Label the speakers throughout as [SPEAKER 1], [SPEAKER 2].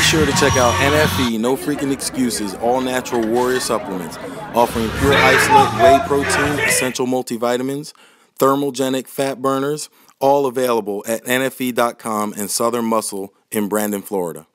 [SPEAKER 1] sure to check out NFE, No Freaking Excuses, all natural warrior supplements, offering pure isolate, whey protein, essential multivitamins, thermogenic fat burners, all available at NFE.com and Southern Muscle in Brandon, Florida.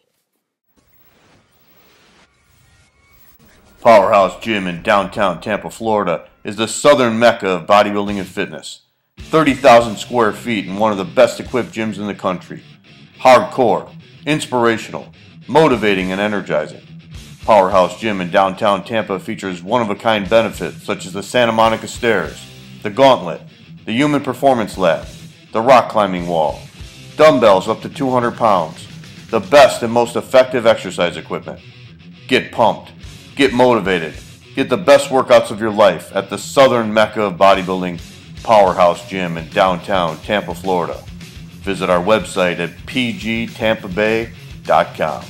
[SPEAKER 2] Powerhouse Gym in downtown Tampa, Florida is the southern mecca of bodybuilding and fitness. 30,000 square feet and one of the best equipped gyms in the country. Hardcore, inspirational, motivating, and energizing. Powerhouse Gym in downtown Tampa features one-of-a-kind benefits such as the Santa Monica Stairs, the Gauntlet, the Human Performance Lab, the Rock Climbing Wall, dumbbells up to 200 pounds, the best and most effective exercise equipment. Get pumped. Get motivated. Get the best workouts of your life at the southern mecca of bodybuilding, Powerhouse Gym in downtown Tampa, Florida. Visit our website at pgtampabay.com.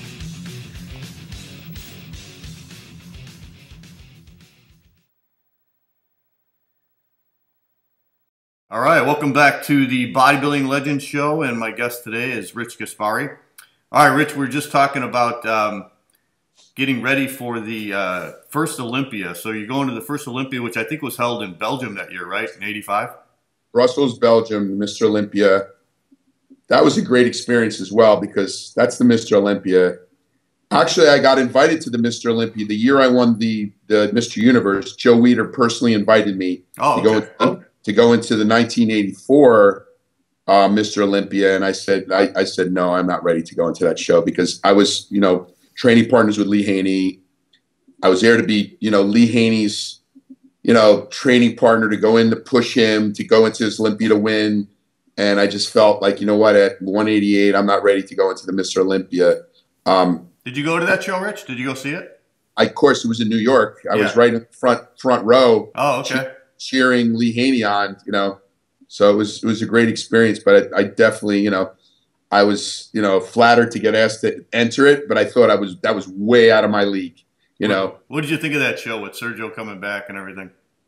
[SPEAKER 2] All right, welcome back to the Bodybuilding Legends Show, and my guest today is Rich Gaspari. All right, Rich, we're just talking about getting ready for the first Olympia. So you're going to the first Olympia, which I think was held in Belgium that year, right? In '85?
[SPEAKER 3] Brussels, Belgium, Mr. Olympia. That was a great experience as well because that's the Mr. Olympia. Actually, I got invited to the Mr. Olympia. The year I won the Mr. Universe, Joe Weider personally invited me to go into the 1984 Mr. Olympia. And I said no, I'm not ready to go into that show because I was, training partners with Lee Haney. I was there to be, Lee Haney's, training partner, to go in to push him, to go into this Olympia to win. And I just felt like, at 188, I'm not ready to go into the Mr. Olympia.
[SPEAKER 2] Did you go to that show, Rich? Did you go see it?
[SPEAKER 3] Of course, it was in New York. I was right in the front row.
[SPEAKER 2] Oh, okay.
[SPEAKER 3] Cheering Lee Haney on, So it was a great experience. But I definitely, I was, flattered to get asked to enter it, but I thought that was way out of my league,
[SPEAKER 2] What did you think of that show with Sergio coming back and everything?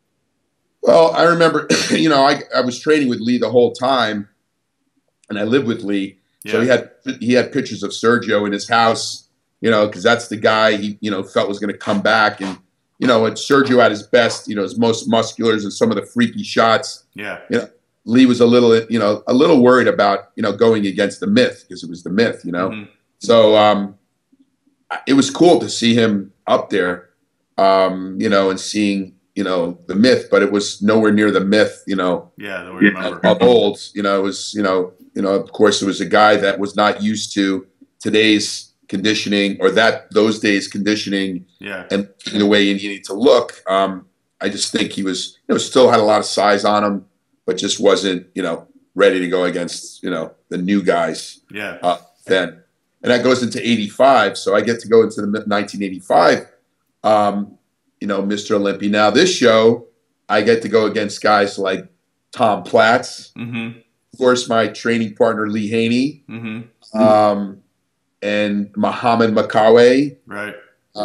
[SPEAKER 3] Well, I remember, I was training with Lee the whole time, and I lived with Lee. Yeah. So he had pictures of Sergio in his house, because that's the guy he, felt was going to come back. And, when Sergio at his best, his most musculars and some of the freaky shots.
[SPEAKER 2] Yeah.
[SPEAKER 3] Lee was a little worried about, going against the myth because it was the myth, Mm-hmm. So it was cool to see him up there, and seeing, the myth, but it was nowhere near the myth,
[SPEAKER 2] Yeah, that we remember.
[SPEAKER 3] Of old. It was, of course, it was a guy that was not used to today's conditioning or those days conditioning.
[SPEAKER 2] Yeah.
[SPEAKER 3] And the way you need to look. I just think he was, still had a lot of size on him, but just wasn't, ready to go against, the new guys.
[SPEAKER 2] Yeah.
[SPEAKER 3] Then. And that goes into 85. So I get to go into the 1985, Mr. Olympia. Now this show, I get to go against guys like Tom Platz,
[SPEAKER 2] mm-hmm.
[SPEAKER 3] of course, my training partner, Lee Haney,
[SPEAKER 2] mm-hmm.
[SPEAKER 3] And Muhammad Makawe.
[SPEAKER 2] Right.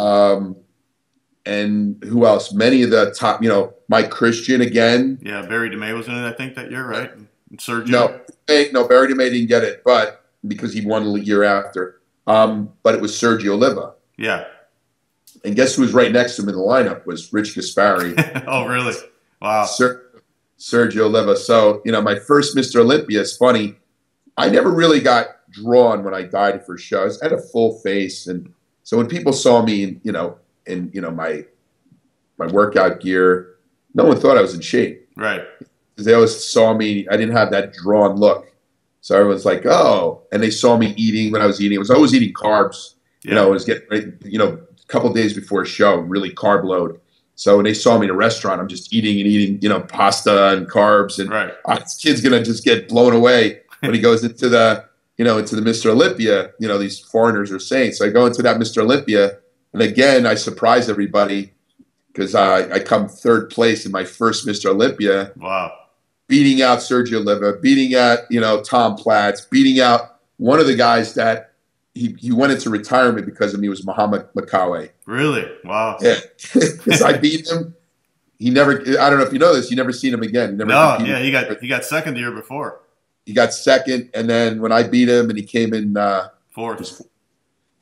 [SPEAKER 3] And who else? Many of the top, Mike Christian again.
[SPEAKER 2] Yeah, Barry DeMay was in it, I think, that year, right? And Sergio.
[SPEAKER 3] No, Barry DeMay didn't get it, but because he won the year after. But it was Sergio Oliva.
[SPEAKER 2] Yeah.
[SPEAKER 3] And guess who was right next to him in the lineup was Rich Gaspari.
[SPEAKER 2] Oh, really? Wow.
[SPEAKER 3] Sergio Oliva. So, my first Mr. Olympia is funny. I never really got drawn when I died for shows. I had a full face. And so when people saw me in my workout gear, no one thought I was in shape.
[SPEAKER 2] Right.
[SPEAKER 3] Because they always saw me, I didn't have that drawn look. So everyone's like, oh, and they saw me eating when I was eating. I was always eating carbs.
[SPEAKER 2] Yeah.
[SPEAKER 3] I was getting ready, a couple of days before a show, really carb load. So when they saw me in a restaurant, I'm just eating and eating, pasta and carbs. And
[SPEAKER 2] right.
[SPEAKER 3] This kid's going to just get blown away when he goes into the, into the Mr. Olympia, these foreigners are saying. So I go into that Mr. Olympia. And again, I surprise everybody because I come third place in my first Mr. Olympia.
[SPEAKER 2] Wow.
[SPEAKER 3] Beating out Sergio Oliva, beating out, Tom Platz, beating out one of the guys that he went into retirement because of me was Muhammad Makawe.
[SPEAKER 2] Really? Wow.
[SPEAKER 3] Yeah. Because I beat him. He never, I don't know if you know this, you never seen him again.
[SPEAKER 2] He got second the year before.
[SPEAKER 3] He got second, and then when I beat him and he came in
[SPEAKER 2] fourth.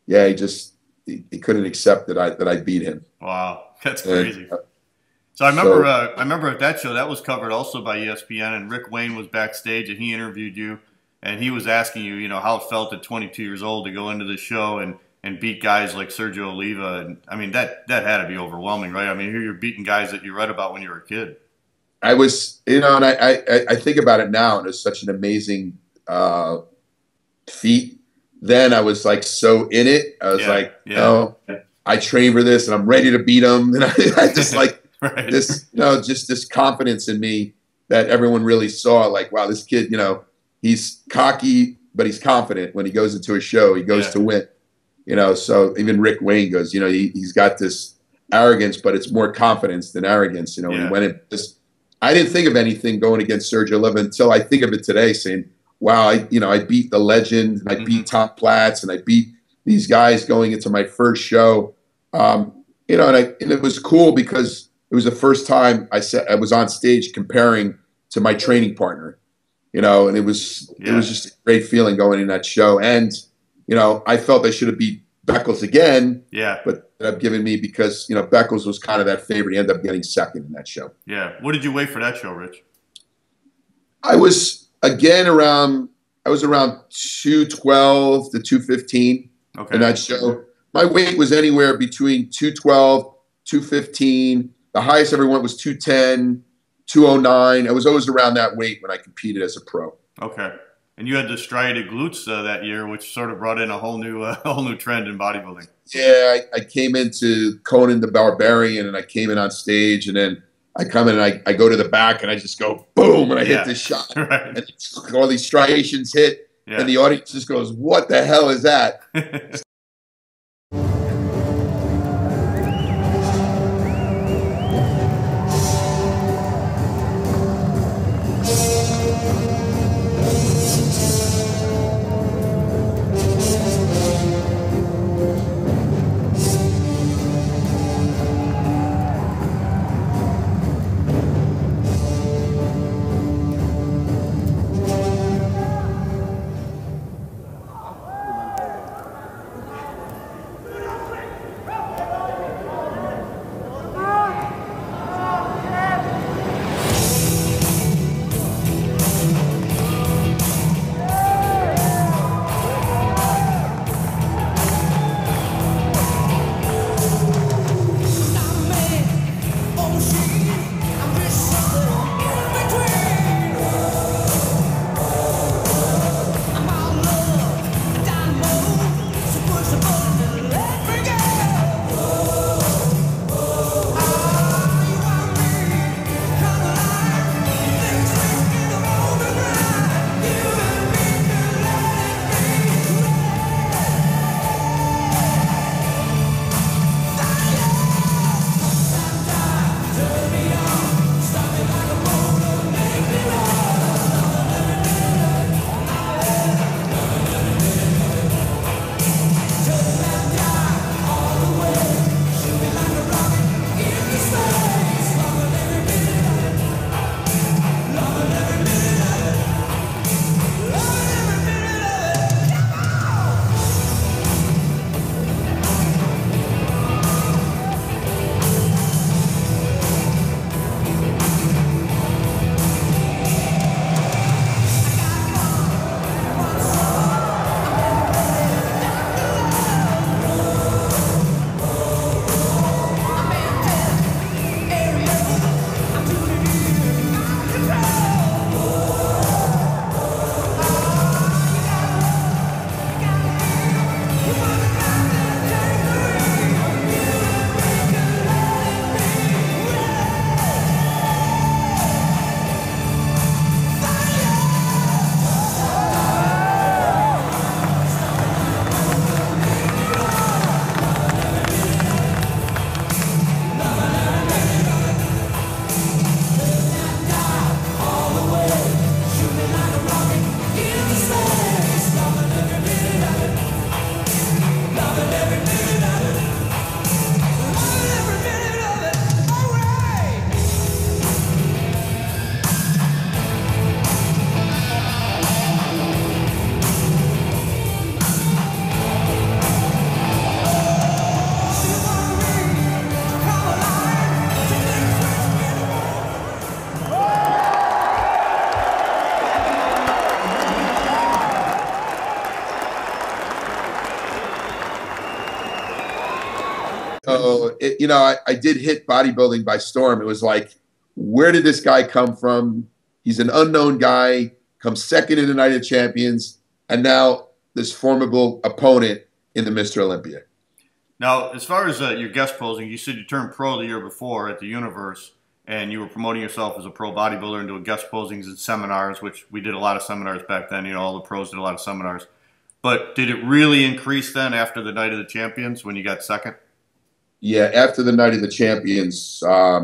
[SPEAKER 3] yeah, he couldn't accept that I beat him.
[SPEAKER 2] Wow, that's crazy. So I remember at that show that was covered also by ESPN, and Rick Wayne was backstage and he interviewed you, and he was asking you, you know, how it felt at 22 years old to go into the show and beat guys like Sergio Oliva, and I mean that had to be overwhelming, right? I mean, here you're beating guys that you read about when you were a kid.
[SPEAKER 3] I was, you know, and I think about it now, and it's such an amazing feat. Then I was like so in it. I was no, I trained for this, and I'm ready to beat him. And I just like
[SPEAKER 2] right.
[SPEAKER 3] this, you know, just this confidence in me that everyone really saw. Like, wow, this kid, you know, he's cocky, but he's confident. When he goes into a show, he goes to win. You know, so even Rick Wayne goes, you know, he's got this arrogance, but it's more confidence than arrogance. You know, when he went in, I didn't think of anything going against Sergio Oliva until I think of it today, saying, wow, I beat the legend, and I beat Tom Platz, and I beat these guys going into my first show. You know, and it was cool because it was the first time I was on stage comparing to my training partner. You know, and it was just a great feeling going in that show. And you know, I felt I should have beat Beckles again. Yeah. But ended up giving me because, you know, Beckles was kind of that favorite. He ended up getting second in that show.
[SPEAKER 2] Yeah. What did you weigh for that show, Rich?
[SPEAKER 3] I was around 212 to 215 in that show. My weight was anywhere between 212, 215. The highest I ever went was 210, 209. I was always around that weight when I competed as a pro.
[SPEAKER 2] Okay. And you had the striated glutes that year, which sort of brought in a whole new trend in bodybuilding.
[SPEAKER 3] Yeah, I came into Conan the Barbarian, and I came in on stage, and then I come in and I go to the back, and I just go boom, and I hit this shot, and all these striations hit, and the audience just goes, "What the hell is that?" So, I did hit bodybuilding by storm. It was like, where did this guy come from? He's an unknown guy, comes second in the Night of Champions, and now this formidable opponent in the Mr. Olympia.
[SPEAKER 2] Now, as far as your guest posing, you said you turned pro the year before at the Universe, and you were promoting yourself as a pro bodybuilder and doing guest posings and seminars, which we did a lot of seminars back then. All the pros did a lot of seminars. But did it really increase then after the Night of the Champions when you got second?
[SPEAKER 3] Yeah, after the Night of the Champions,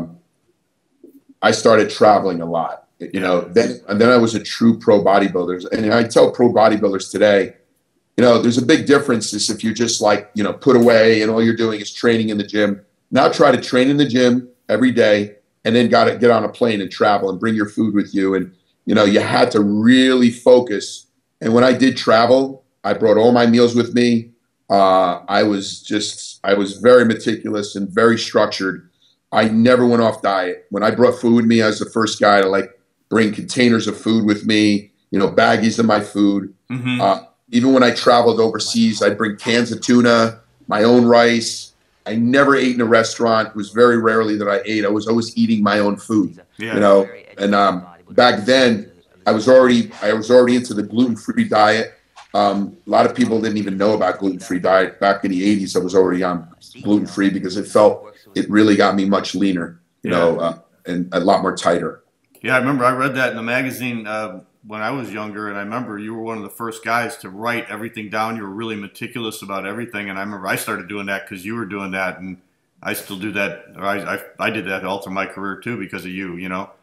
[SPEAKER 3] I started traveling a lot. Then I was a true pro bodybuilder. And I tell pro bodybuilders today, there's a big difference is if you're just like, put away and all you're doing is training in the gym. Now try to train in the gym every day and then got to get on a plane and travel and bring your food with you. And, you had to really focus. And when I did travel, I brought all my meals with me. I was very meticulous and very structured. I never went off diet. When I brought food with me, I was the first guy to bring containers of food with me, baggies of my food. Mm-hmm. Even when I traveled overseas, I'd bring cans of tuna, my own rice. I never ate in a restaurant. It was very rarely that I ate. I was always eating my own food, And back then, I was already into the gluten-free diet. A lot of people didn't even know about gluten-free diet. Back in the 80s, I was already on gluten-free because it really got me much leaner, and a lot more tighter.
[SPEAKER 2] Yeah, I remember I read that in the magazine when I was younger, and I remember you were one of the first guys to write everything down. You were really meticulous about everything, and I remember I started doing that because you were doing that, and I still do that. Or I did that all through my career too because of you,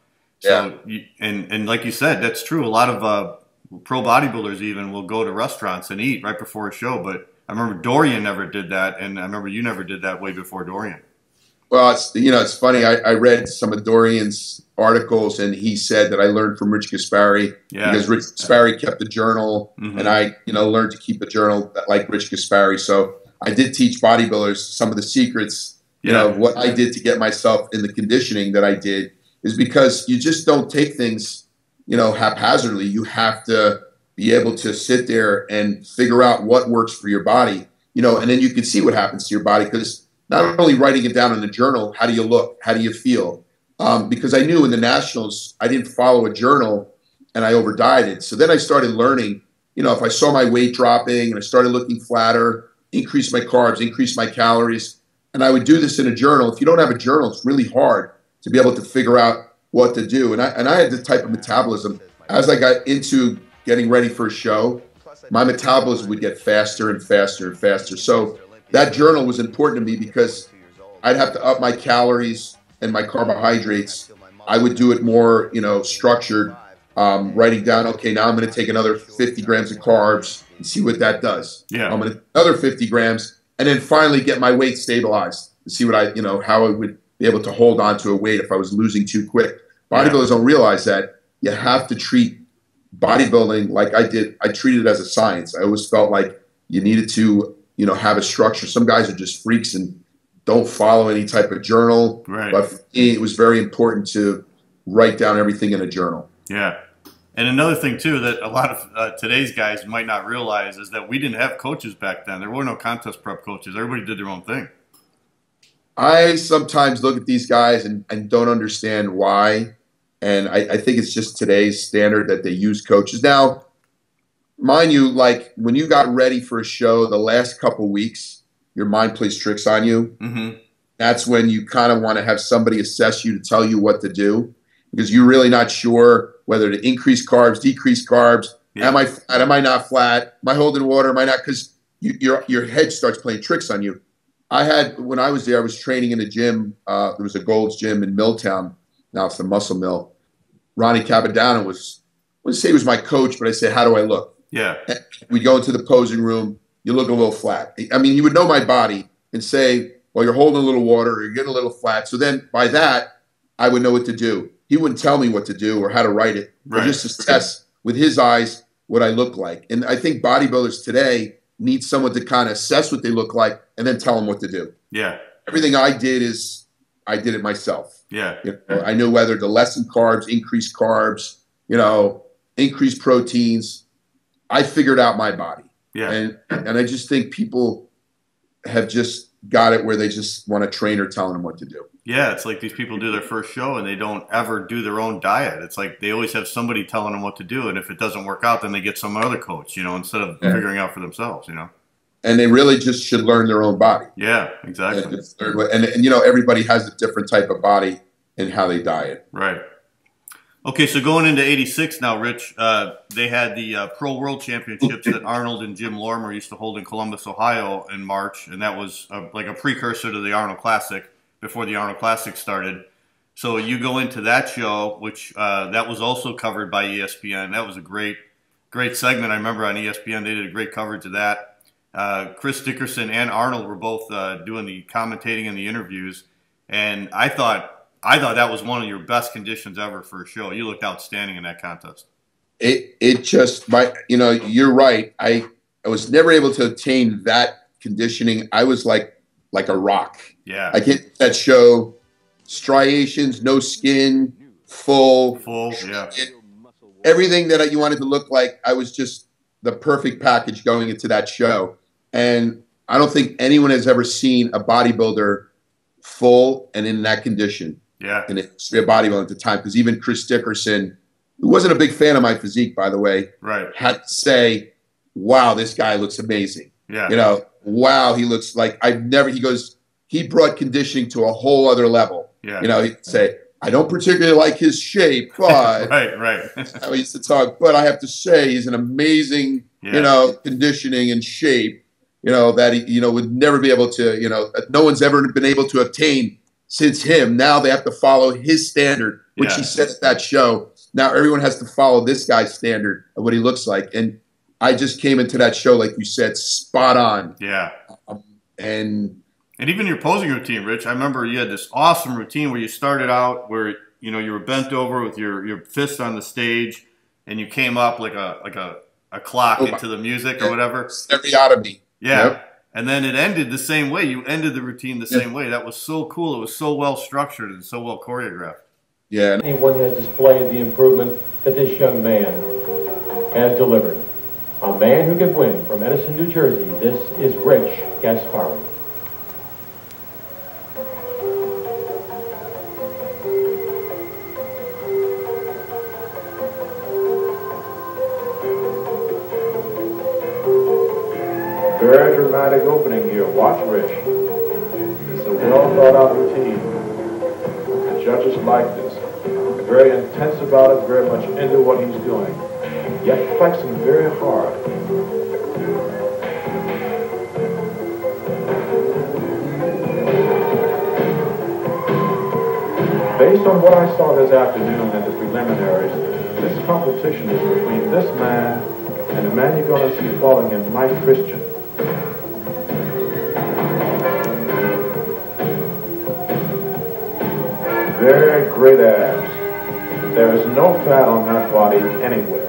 [SPEAKER 2] So, and like you said, that's true. A lot of pro bodybuilders even will go to restaurants and eat right before a show, but I remember Dorian never did that, and I remember you never did that way before Dorian.
[SPEAKER 3] Well, it's funny. I read some of Dorian's articles, and he said that I learned from Rich Gaspari because Rich Gaspari kept a journal, and I, learned to keep a journal like Rich Gaspari. So I did teach bodybuilders some of the secrets, of what I did to get myself in the conditioning that I did is because you just don't take things, haphazardly. You have to be able to sit there and figure out what works for your body, and then you can see what happens to your body because not only writing it down in a journal, how do you look? How do you feel? Because I knew in the nationals, I didn't follow a journal and I over-dieted. So then I started learning, if I saw my weight dropping and I started looking flatter, increase my carbs, increase my calories. And I would do this in a journal. If you don't have a journal, it's really hard to be able to figure out what to do. And I had this type of metabolism. As I got into getting ready for a show, my metabolism would get faster and faster and faster. So that journal was important to me because I'd have to up my calories and my carbohydrates. I would do it more, structured, writing down, okay, now I'm going to take another 50 grams of carbs and see what that does.
[SPEAKER 2] Yeah.
[SPEAKER 3] I'm going to another 50 grams and then finally get my weight stabilized and see what how I would be able to hold on to a weight if I was losing too quick. Bodybuilders don't realize that you have to treat bodybuilding like I did. I treated it as a science. I always felt like you needed to have a structure. Some guys are just freaks and don't follow any type of journal.
[SPEAKER 2] Right.
[SPEAKER 3] But for me, it was very important to write down everything in a journal.
[SPEAKER 2] Yeah. And another thing, too, that a lot of today's guys might not realize is that we didn't have coaches back then. There were no contest prep coaches. Everybody did their own thing.
[SPEAKER 3] I sometimes look at these guys and don't understand why. And I think it's just today's standard that they use coaches. Now, mind you, like when you got ready for a show, the last couple weeks, your mind plays tricks on you.
[SPEAKER 2] Mm-hmm.
[SPEAKER 3] That's when you kind of want to have somebody assess you to tell you what to do because you're really not sure whether to increase carbs, decrease carbs. Yeah. Am I flat? Am I not flat? Am I holding water? Am I not? Because your head starts playing tricks on you. When I was there, I was training in a gym. There was a Gold's Gym in Milltown. Now it's the Muscle Mill. Ronnie Capadonna I wouldn't say he was my coach, but I said, how do I look?
[SPEAKER 2] Yeah.
[SPEAKER 3] And we'd go into the posing room. You look a little flat. I mean, he would know my body and say, well, you're holding a little water or you're getting a little flat. So then by that, I would know what to do. He wouldn't tell me what to do or how to write it. Right. Or just assess with his eyes what I look like. And I think bodybuilders today need someone to kind of assess what they look like and then tell them what to do.
[SPEAKER 2] Yeah.
[SPEAKER 3] Everything I did it myself.
[SPEAKER 2] Yeah.
[SPEAKER 3] I knew whether to lessen carbs, increase carbs, increase proteins. I figured out my body.
[SPEAKER 2] Yeah.
[SPEAKER 3] And I just think people have just got it where they just want a trainer telling them what to do.
[SPEAKER 2] Yeah, it's like these people do their first show and they don't ever do their own diet. It's like they always have somebody telling them what to do, and if it doesn't work out, then they get some other coach, you know, instead of figuring out for themselves, you know.
[SPEAKER 3] And they really just should learn their own body.
[SPEAKER 2] Yeah, exactly.
[SPEAKER 3] And you know, everybody has a different type of body and how they diet.
[SPEAKER 2] Right. Okay, so going into '86 now, Rich, they had the Pro World Championships that Arnold and Jim Lorimer used to hold in Columbus, Ohio in March, and that was like a precursor to the Arnold Classic before the Arnold Classic started. So you go into that show, which that was also covered by ESPN. That was a great segment. I remember on ESPN they did a great coverage of that. Chris Dickerson and Arnold were both doing the commentating and the interviews, and I thought that was one of your best conditions ever for a show. You looked outstanding in that contest.
[SPEAKER 3] It just, you know, you're right. I was never able to attain that conditioning. I was like a rock.
[SPEAKER 2] Yeah.
[SPEAKER 3] I get that show, striations, no skin, full,
[SPEAKER 2] yeah.
[SPEAKER 3] Everything that you wanted to look like. I was just the perfect package going into that show. And I don't think anyone has ever seen a bodybuilder full and in that condition.
[SPEAKER 2] Yeah.
[SPEAKER 3] And it's a bodybuilder at the time, because even Chris Dickerson, who wasn't a big fan of my physique, by the way, had to say, wow, this guy looks amazing.
[SPEAKER 2] Yeah.
[SPEAKER 3] You know, wow, he looks like he goes, he brought conditioning to a whole other level.
[SPEAKER 2] Yeah.
[SPEAKER 3] You know, he'd say, I don't particularly like his shape, but
[SPEAKER 2] right.
[SPEAKER 3] That's how he used to talk. But I have to say he's an amazing, you know, conditioning and shape, you know, that he, you know, would never be able to, you know, no one's ever been able to obtain since him. Now they have to follow his standard, which he set at that show. Now everyone has to follow this guy's standard of what he looks like. And I just came into that show, like you said, spot on.
[SPEAKER 2] Yeah.
[SPEAKER 3] And
[SPEAKER 2] even your posing routine, Rich, I remember you had this awesome routine where you started out where, you know, you were bent over with your fist on the stage and you came up like a clock into the music or whatever.
[SPEAKER 3] Every out of me.
[SPEAKER 2] Yeah.
[SPEAKER 3] Yep.
[SPEAKER 2] And then it ended the same way. You ended the routine the same way. That was so cool. It was so well structured and so well choreographed.
[SPEAKER 3] Yeah.
[SPEAKER 4] Anyone has displayed the improvement that this young man has delivered. A man who could win from Edison, New Jersey. This is Rich Gaspari. Very dramatic opening here. Watch Rich. It's a well thought out routine. The judges like this. Very intense about it, very much into what he's doing. Yet flexing very hard. Based on what I saw this afternoon at the preliminaries, this competition is between this man and the man you're going to see following him, Mike Christian. Very great abs. There is no fat on that body anywhere.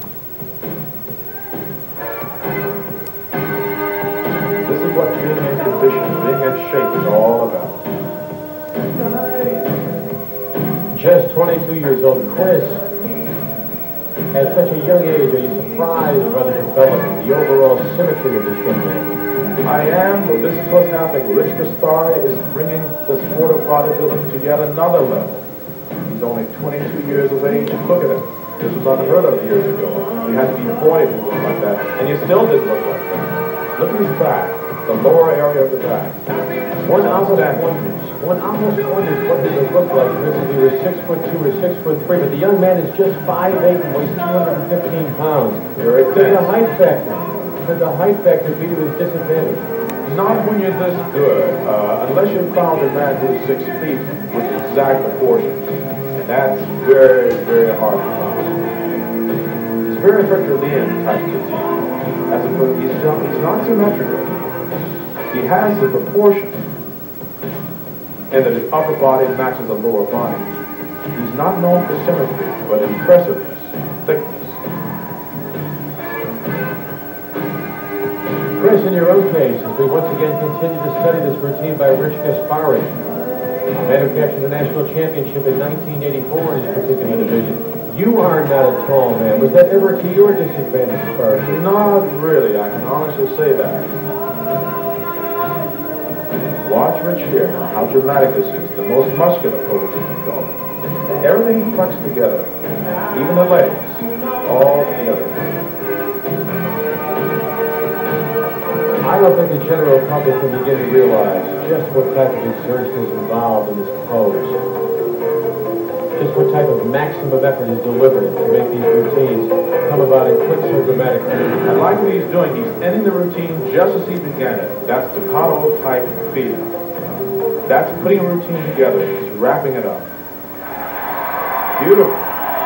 [SPEAKER 4] This is what being in condition, being in shape is all about. Just 22 years old, Chris, at such a young age, are you surprised by the development, the overall symmetry of this young man? I am, but this is what's happening. Rich Gaspari is bringing the sport of bodybuilding to yet another level. He's only 22 years of age, and look at him. This was unheard of years ago. You had to be 40 to look like that, and you still didn't look like that. Look at his back, the lower area of the back. One almost wonders what he would look like if he was 6'2" or 6'3", but the young man is just 5'8" and weighs 215 pounds. Very tense. Could the height factor be to his disadvantage? Not when you're this good, unless you found a man who's 6 feet with exact proportions. And that's very, very hard to find. He's very Herculean type physique. As opposed, he's not symmetrical. He has the proportions, and that his upper body matches the lower body. He's not known for symmetry, but impressiveness, thickness. Chris, in your own case, as we once again continue to study this routine by Rich Gaspari, a man who captured the national championship in 1984 in his particular division. You are not a tall man. Was that ever to your disadvantage as far as? Not really. I can honestly say that. Watch Rich here, how dramatic this is. The most muscular pose in the film. Everything flexed together, even the legs, all together. I don't think the general public can begin to realize just what type of exertion is involved in this pose. Just what type of maximum effort is delivered to make these routines come about in quick, so dramatic manner.
[SPEAKER 5] I like what he's doing. He's ending the routine just as he began it. That's staccato type feeling. That's putting a routine together. He's wrapping it up. Beautiful.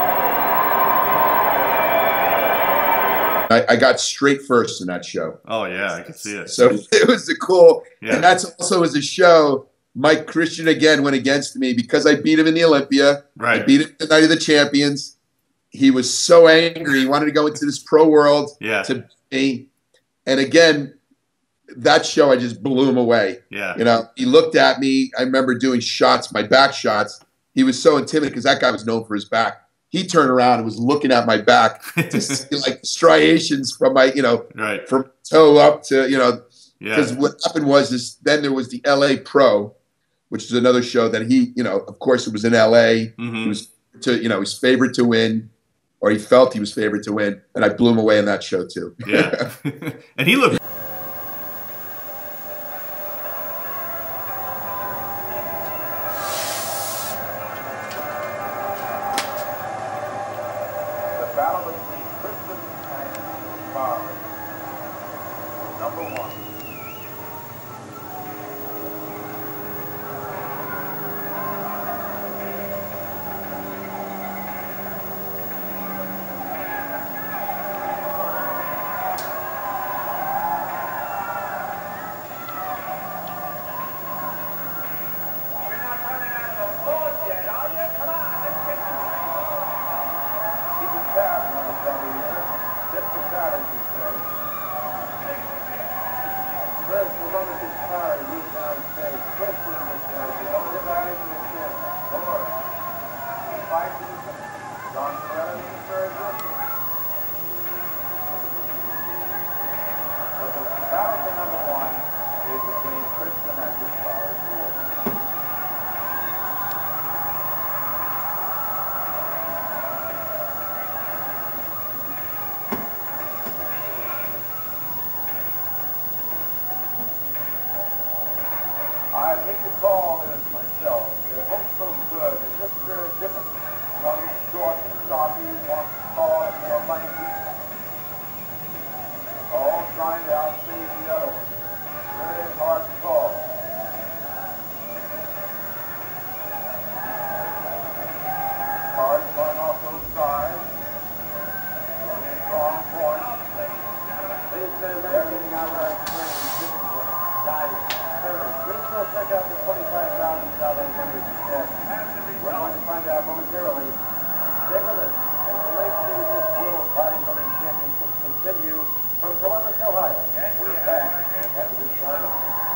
[SPEAKER 3] I got straight first in that show.
[SPEAKER 2] Oh yeah, I can see it.
[SPEAKER 3] So it was a cool,
[SPEAKER 2] Yeah.
[SPEAKER 3] and that's also as a show. Mike Christian again went against me because I beat him in the Olympia.
[SPEAKER 2] Right.
[SPEAKER 3] I beat him the night of the champions. He was so angry. He wanted to go into this pro world
[SPEAKER 2] Yeah.
[SPEAKER 3] to beat me. And again, that show, I just blew him away.
[SPEAKER 2] Yeah.
[SPEAKER 3] You know, he looked at me. I remember doing shots, my back shots. He was so intimidated because that guy was known for his back. He turned around and was looking at my back to see like striations from my,
[SPEAKER 2] Right.
[SPEAKER 3] from toe up to,
[SPEAKER 2] Yeah.
[SPEAKER 3] because what happened was this, then there was the LA Pro, which is another show that he, of course it was in LA.
[SPEAKER 2] Mhm.
[SPEAKER 3] He was he's favored to win, or he felt he was favored to win. And I blew him away in that show too.
[SPEAKER 2] Yeah. And he looked.
[SPEAKER 5] The battle between Kristen and Gaspari. Number one. You're not running out of applause yet, are you? Come on, let's get some. Keep it fast, everybody here. Just the fat, as you say. First, the moment is tired, he's downstage. First, in this show, you don't get out into the chin. Don't worry. He fights in the chin. John Ferrell is the third person. But the battle for number one is between Kristen and Gaspari. I hate to call this myself. They're both so good. They're just very different. One is short and stocky, one's tall and more lanky. All trying to outstage the other one. Very hard to call. Hard going off those sides. Going in strong point. They said everything I learned training discipline, diet, courage. This will pick up the $25,000 winner instead. We're going to find out momentarily. Stay with us as the Lake City Miss World Bodybuilding Championships continue from Columbus, Ohio. We're back after this time.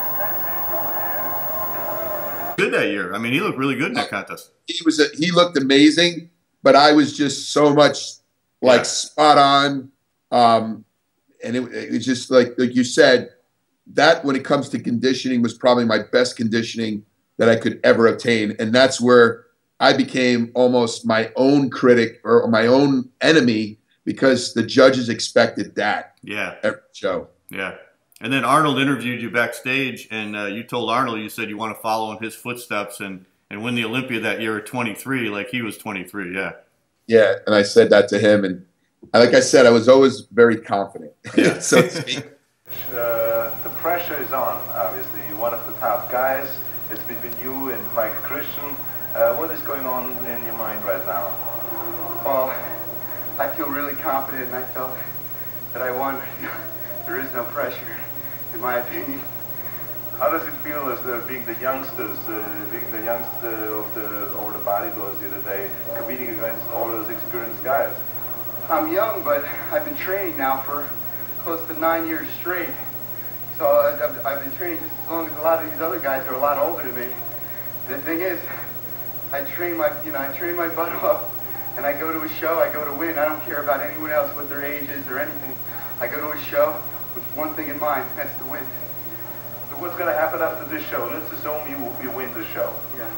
[SPEAKER 2] Good that year. I mean, he looked really good in that contest.
[SPEAKER 3] He looked amazing, but I was just so much like spot on. And it was just like you said, that when it comes to conditioning was probably my best conditioning that I could ever obtain. And that's where I became almost my own critic or my own enemy because the judges expected that.
[SPEAKER 2] Yeah.
[SPEAKER 3] Every show.
[SPEAKER 2] Yeah. And then Arnold interviewed you backstage, and you told Arnold, you said you want to follow in his footsteps and win the Olympia that year at 23, like he was 23. Yeah.
[SPEAKER 3] Yeah. And I said that to him. And like I said, I was always very confident.
[SPEAKER 2] Yeah.
[SPEAKER 3] So to speak.
[SPEAKER 5] The pressure is on, obviously. You're one of the top guys. It's between you and Mike Christian. What is going on in your mind right now?
[SPEAKER 6] Well, I feel really confident, and I felt that I won. There is no pressure, in my opinion.
[SPEAKER 5] How does it feel as being the youngsters, being the youngster of the bodybuilders the other day, competing against all those experienced guys?
[SPEAKER 6] I'm young, but I've been training now for close to 9 years straight. So I've been training just as long as a lot of these other guys who are a lot older than me. The thing is, I train my butt off, and I go to a show, I go to win. I don't care about anyone else, what their age is or anything. I go to a show with one thing in mind, that's to win.
[SPEAKER 7] So what's going to happen after this show? Let's assume you win the show.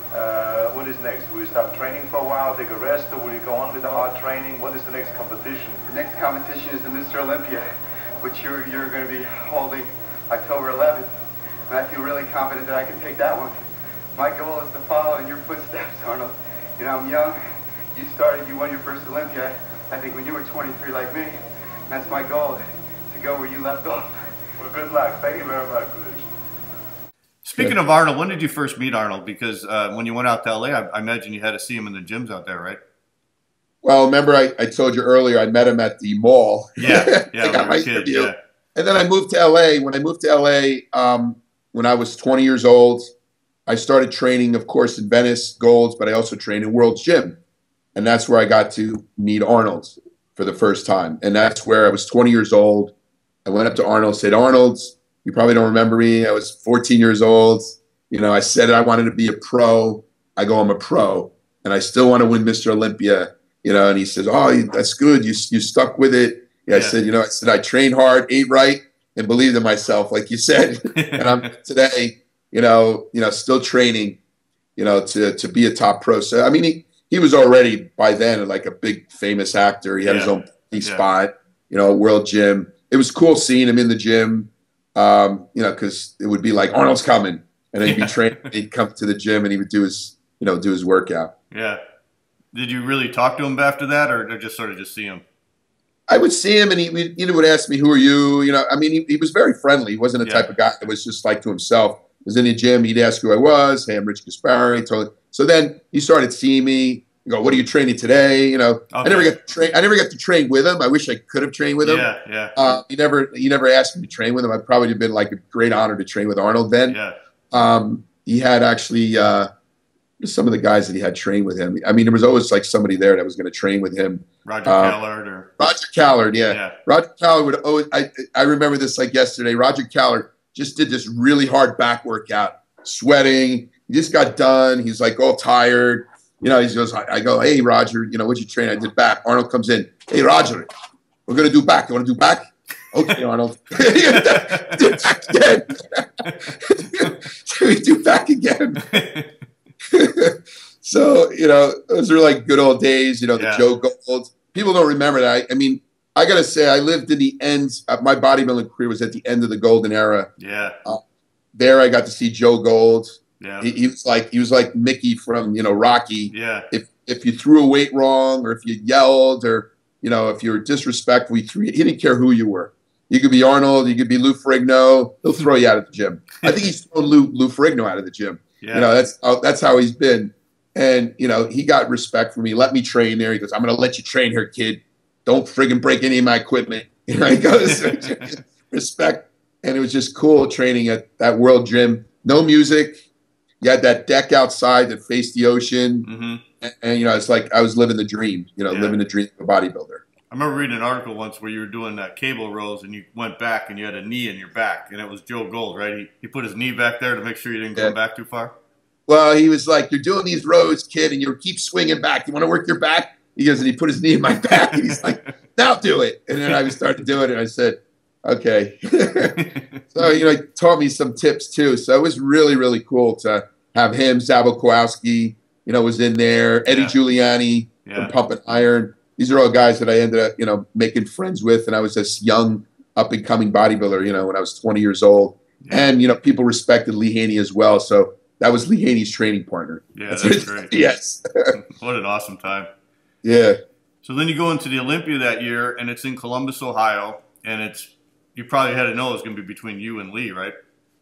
[SPEAKER 6] Yeah.
[SPEAKER 7] What is next? Will you stop training for a while, take a rest, or will you go on with the hard training? What is the next competition?
[SPEAKER 6] The next competition is the Mr. Olympia, which you're going to be holding October 11th. And I feel really confident that I can take that one. My goal is to follow in your footsteps, Arnold. You know, I'm young. You won your first Olympia, I think, when you were 23 like me. And that's my goal, to go where you left off.
[SPEAKER 7] Well, good luck. Thank you very much, Rich.
[SPEAKER 2] Speaking of Arnold, when did you first meet Arnold? Because when you went out to LA, I imagine you had to see him in the gyms out there, right?
[SPEAKER 3] Well, remember I told you earlier I met him at the mall.
[SPEAKER 2] Yeah,
[SPEAKER 3] I got my interview.
[SPEAKER 2] Yeah.
[SPEAKER 3] And then I moved to LA. When I moved to LA, when I was 20 years old, I started training, of course, in Venice, Gold's, but I also trained in World's Gym. And that's where I got to meet Arnold for the first time. And that's where I was 20 years old. I went up to Arnold, said, Arnold, you probably don't remember me. I was 14 years old. You know, I said I wanted to be a pro. I go, I'm a pro. And I still want to win Mr. Olympia. You know, and he says, oh, that's good. You stuck with it. Yeah, I said, you know, I trained hard, ate right, and believed in myself, like you said. And I'm today, you know, still training, you know, to be a top pro. So, I mean, he was already by then like a big famous actor. He had his own spot, you know, World Gym. It was cool seeing him in the gym, you know, because it would be like Arnold's coming, and then he'd be training. He'd come to the gym and he would do his, you know, do his workout.
[SPEAKER 2] Yeah. Did you really talk to him after that, or just sort of just see him?
[SPEAKER 3] I would see him, and he would ask me, "Who are you?" You know, I mean, he was very friendly. He wasn't the type of guy that was just like to himself. He was in the gym. He'd ask who I was. Hey, I'm Rich Gaspari. So then he started seeing me. You go, what are you training today? You know, I never got to train with him. I wish I could have trained with him. He never asked me to train with him. I'd probably have been like a great honor to train with Arnold then. He had actually some of the guys that he had trained with him. I mean, there was always like somebody there that was going to train with him.
[SPEAKER 2] Roger
[SPEAKER 3] Callard, yeah. Roger Callard would always. I remember this like yesterday. Roger Callard just did this really hard back workout, sweating. He just got done. He's like all tired. You know, he goes, I go, hey, Roger, you know, what'd you train? I did back. Arnold comes in. Hey, Roger, we're going to do back. You want to do back? Okay, Arnold. Do back again. We do back again. So, you know, those are like good old days, you know, the Joe Gold. People don't remember that. I mean, I got to say, I lived in the end. My bodybuilding career was at the end of the golden era. There I got to see Joe Gold. He was like Mickey from, you know, Rocky. If you threw a weight wrong, or if you yelled, or, you know, if you were disrespectful, he didn't care who you were. You could be Arnold, you could be Lou Ferrigno. He'll throw you out of the gym. I think he's thrown Lou Ferrigno out of the gym. You know, that's how he's been. And, you know, he got respect from me. Let me train there. He goes, I'm going to let you train here, kid. Don't friggin' break any of my equipment. You know, he goes, respect. And it was just cool training at that World Gym. No music. You had that deck outside that faced the ocean. And, you know, it's like I was living the dream, you know, living the dream of a bodybuilder.
[SPEAKER 2] I remember reading an article once where you were doing cable rows and you went back and you had a knee in your back, and it was Joe Gold, right? He put his knee back there to make sure you didn't come back too far.
[SPEAKER 3] Well, he was like, you're doing these rows, kid, and you keep swinging back. You want to work your back? He goes, and he put his knee in my back, and he's like, now do it. And then I started to do it, and I said, okay. So, you know, he taught me some tips too. So it was really, really cool to have him. Sabo Kowalski, you know, was in there. Eddie Giuliani from Pump and Iron. These are all guys that I ended up, you know, making friends with. And I was this young, up-and-coming bodybuilder, you know, when I was 20 years old. And, you know, people respected Lee Haney as well. So that was Lee Haney's training partner.
[SPEAKER 2] That's great.
[SPEAKER 3] Yes.
[SPEAKER 2] What an awesome time.
[SPEAKER 3] Yeah.
[SPEAKER 2] So then you go into the Olympia that year, and it's in Columbus, Ohio. And you probably had to know it was going to be between you and Lee, right?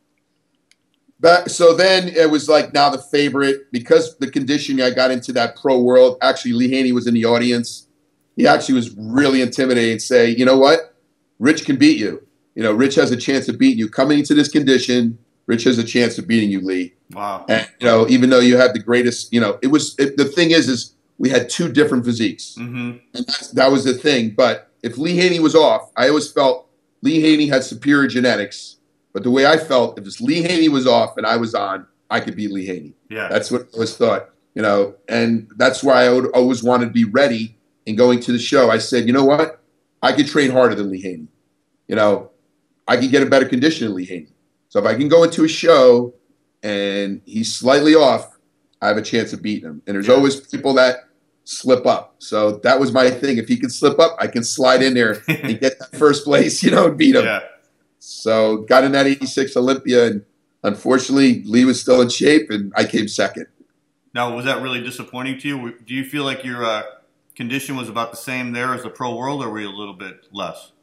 [SPEAKER 3] So then it was like now the favorite, because the conditioning, I got into that pro world. Actually, Lee Haney was in the audience. He actually was really intimidating and say, you know what? Rich can beat you. You know, Rich has a chance of beating you. Coming into this condition, Rich has a chance of beating you, Lee.
[SPEAKER 2] Wow.
[SPEAKER 3] And, you know, even though you have the greatest, you know, the thing is we had two different physiques. And that was the thing. But if Lee Haney was off, I always felt Lee Haney had superior genetics. But the way I felt, if Lee Haney was off and I was on, I could beat Lee Haney. That's what I always thought, you know. And that's why I would always wanted to be ready in going to the show. I said, you know what? I could train harder than Lee Haney. You know, I could get a better condition than Lee Haney. So if I can go into a show and he's slightly off, I have a chance of beating him. And there's always people that slip up. So that was my thing. If he can slip up, I can slide in there and get that first place, and beat him.
[SPEAKER 2] Yeah.
[SPEAKER 3] So got in that 86 Olympia, and unfortunately, Lee was still in shape, and I came second.
[SPEAKER 2] Now, was that really disappointing to you? Do you feel like your condition was about the same there as the pro world, or were you a little bit less?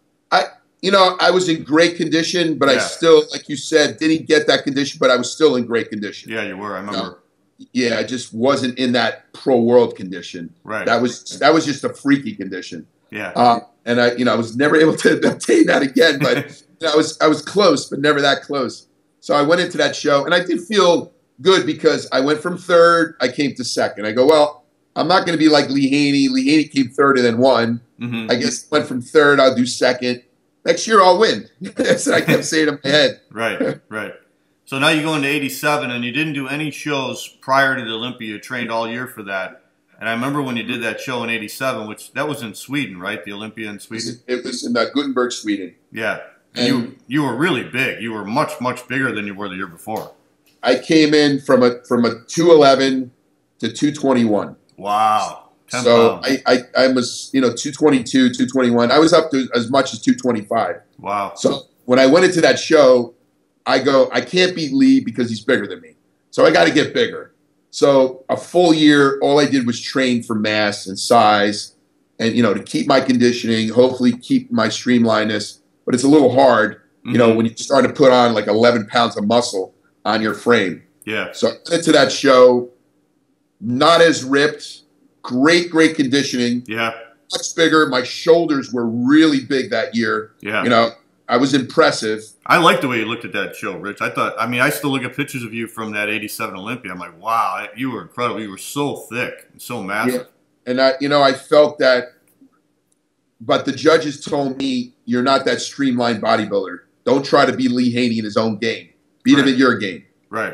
[SPEAKER 3] I was in great condition, but I still, like you said, didn't get that condition, but I was still in great condition.
[SPEAKER 2] Yeah, you were. I remember.
[SPEAKER 3] Yeah, I just wasn't in that pro world condition.
[SPEAKER 2] Right.
[SPEAKER 3] That was just a freaky condition.
[SPEAKER 2] Yeah.
[SPEAKER 3] And I was never able to obtain that again, but I was close, but never that close. So I went into that show, and I did feel good because I went from third, I came to second. I go, well, I'm not going to be like Lee Haney. Lee Haney came third and then won. I guess went from third, I'll do second. Next year I'll win. That's what I kept saying in my head.
[SPEAKER 2] Right. So now you go into 87, and you didn't do any shows prior to the Olympia. You trained all year for that. And I remember when you did that show in 87, which that was in Sweden, right? The Olympia in Sweden?
[SPEAKER 3] It was in Gothenburg, Sweden.
[SPEAKER 2] Yeah. And you were really big. You were much, much bigger than you were the year before.
[SPEAKER 3] I came in from a 211 to 221.
[SPEAKER 2] Wow.
[SPEAKER 3] So I was 222, 221. I was up to as much as 225.
[SPEAKER 2] Wow.
[SPEAKER 3] So when I went into that show, I go, I can't beat Lee because he's bigger than me. So I got to get bigger. So a full year, all I did was train for mass and size and, to keep my conditioning, hopefully keep my streamlinedness. But it's a little hard, when you start to put on like 11 pounds of muscle on your frame.
[SPEAKER 2] Yeah.
[SPEAKER 3] So I went into that show, not as ripped, great conditioning.
[SPEAKER 2] Yeah.
[SPEAKER 3] Much bigger. My shoulders were really big that year.
[SPEAKER 2] Yeah.
[SPEAKER 3] I was impressive.
[SPEAKER 2] I like the way you looked at that show, Rich. I still look at pictures of you from that 87 Olympia. I'm like, wow, you were incredible. You were so thick and so massive.
[SPEAKER 3] Yeah. And I felt that, but the judges told me, you're not that streamlined bodybuilder. Don't try to be Lee Haney in his own game. Beat him at your game.
[SPEAKER 2] Right.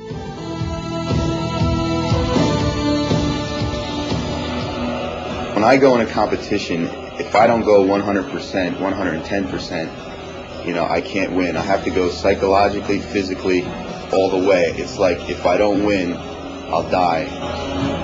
[SPEAKER 8] When I go in a competition, if I don't go 100%, 110%, I can't win. I have to go psychologically, physically, all the way. It's like if I don't win, I'll die.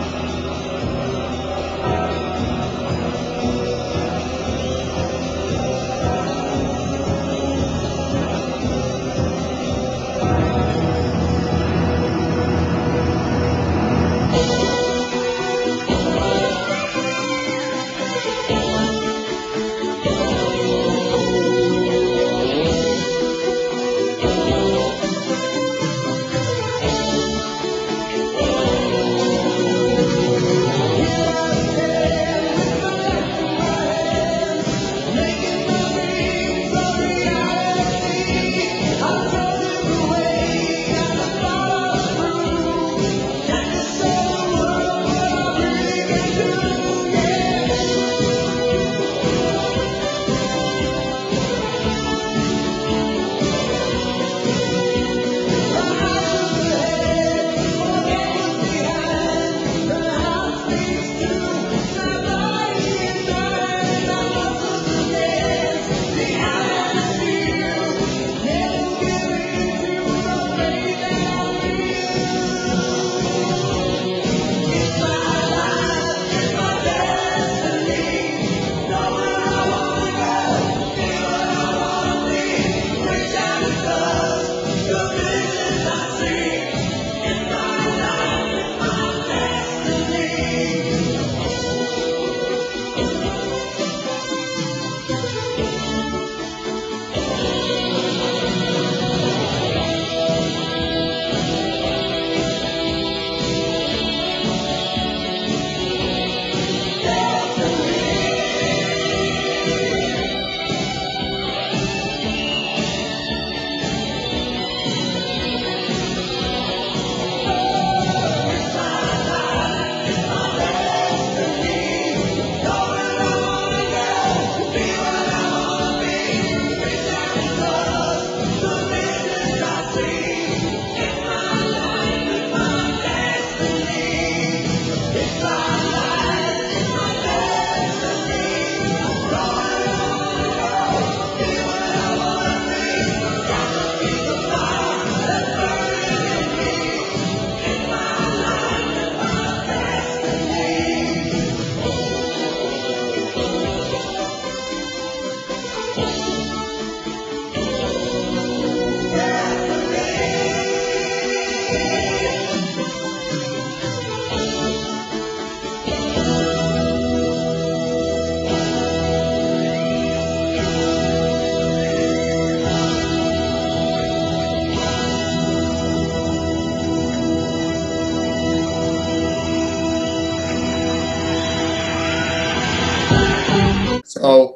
[SPEAKER 3] So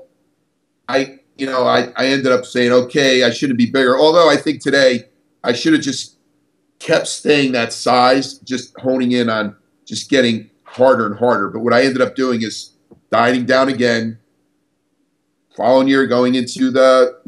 [SPEAKER 3] I ended up saying, okay, I shouldn't be bigger. Although I think today I should have just kept staying that size, just honing in on just getting harder and harder. But what I ended up doing is dieting down again. Following year, going into the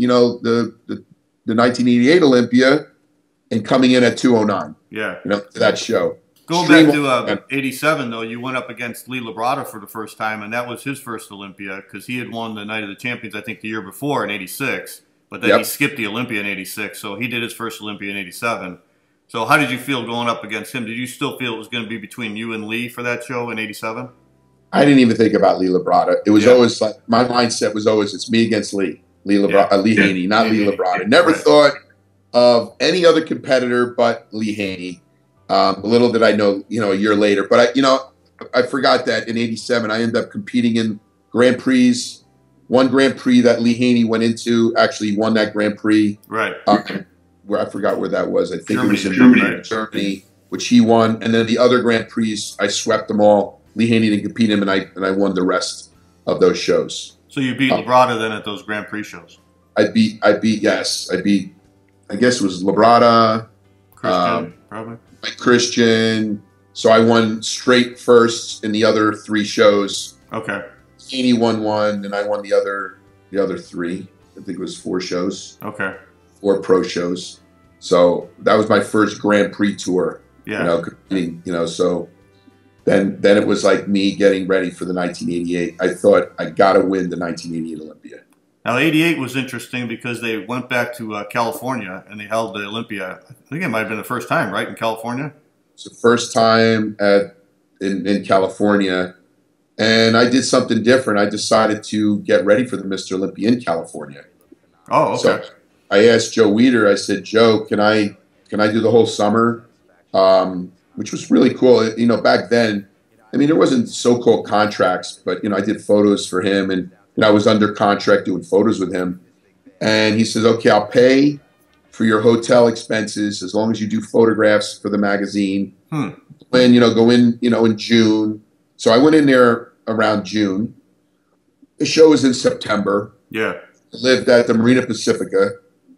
[SPEAKER 3] 1988 Olympia and coming in at 209.
[SPEAKER 2] Yeah.
[SPEAKER 3] To that show.
[SPEAKER 2] Going back to 87, though, you went up against Lee Labrada for the first time, and that was his first Olympia because he had won the Night of the Champions, I think, the year before in 86. But then he skipped the Olympia in 86, so he did his first Olympia in 87. So how did you feel going up against him? Did you still feel it was going to be between you and Lee for that show in 87?
[SPEAKER 3] I didn't even think about Lee Labrada. It was always like my mindset was always it's me against Lee Haney, not Lee Labrada. Never thought of any other competitor but Lee Haney. Little did I know, a year later. But I forgot that in '87 I ended up competing in Grand Prix. One Grand Prix that Lee Haney went into, actually won that Grand Prix. Right. Where I forgot where that was. I think Germany, it was in Germany, which he won. And then the other Grand Prix, I swept them all. Lee Haney didn't compete him, and I won the rest of those shows. So you beat Labrada then at those Grand Prix shows? I beat, I guess it was Labrada. Christian, probably. Christian. So I won straight first in the other 3 shows. Okay. Haney won 1, and I won the other 3. I think it was 4 shows. Okay. 4 pro shows. So that was my first Grand Prix tour. Yeah. Competing, so then it was like me getting ready for the 1988. I thought I got to win the 1988 Olympia.
[SPEAKER 2] Now, 88 was interesting because they went back to California and they held the Olympia. I think it might have been the first time, right, in California?
[SPEAKER 3] It's the first time in California. And I did something different. I decided to get ready for the Mr. Olympia in California. Oh, okay. So I asked Joe Weider, I said, Joe, can I do the whole summer? Which was really cool. Back then, there wasn't so-called contracts, but, I did photos for him and I was under contract doing photos with him. And he says, okay, I'll pay for your hotel expenses as long as you do photographs for the magazine. When, go in, in June. So I went in there around June. The show was in September. Yeah. I lived at the Marina Pacifica,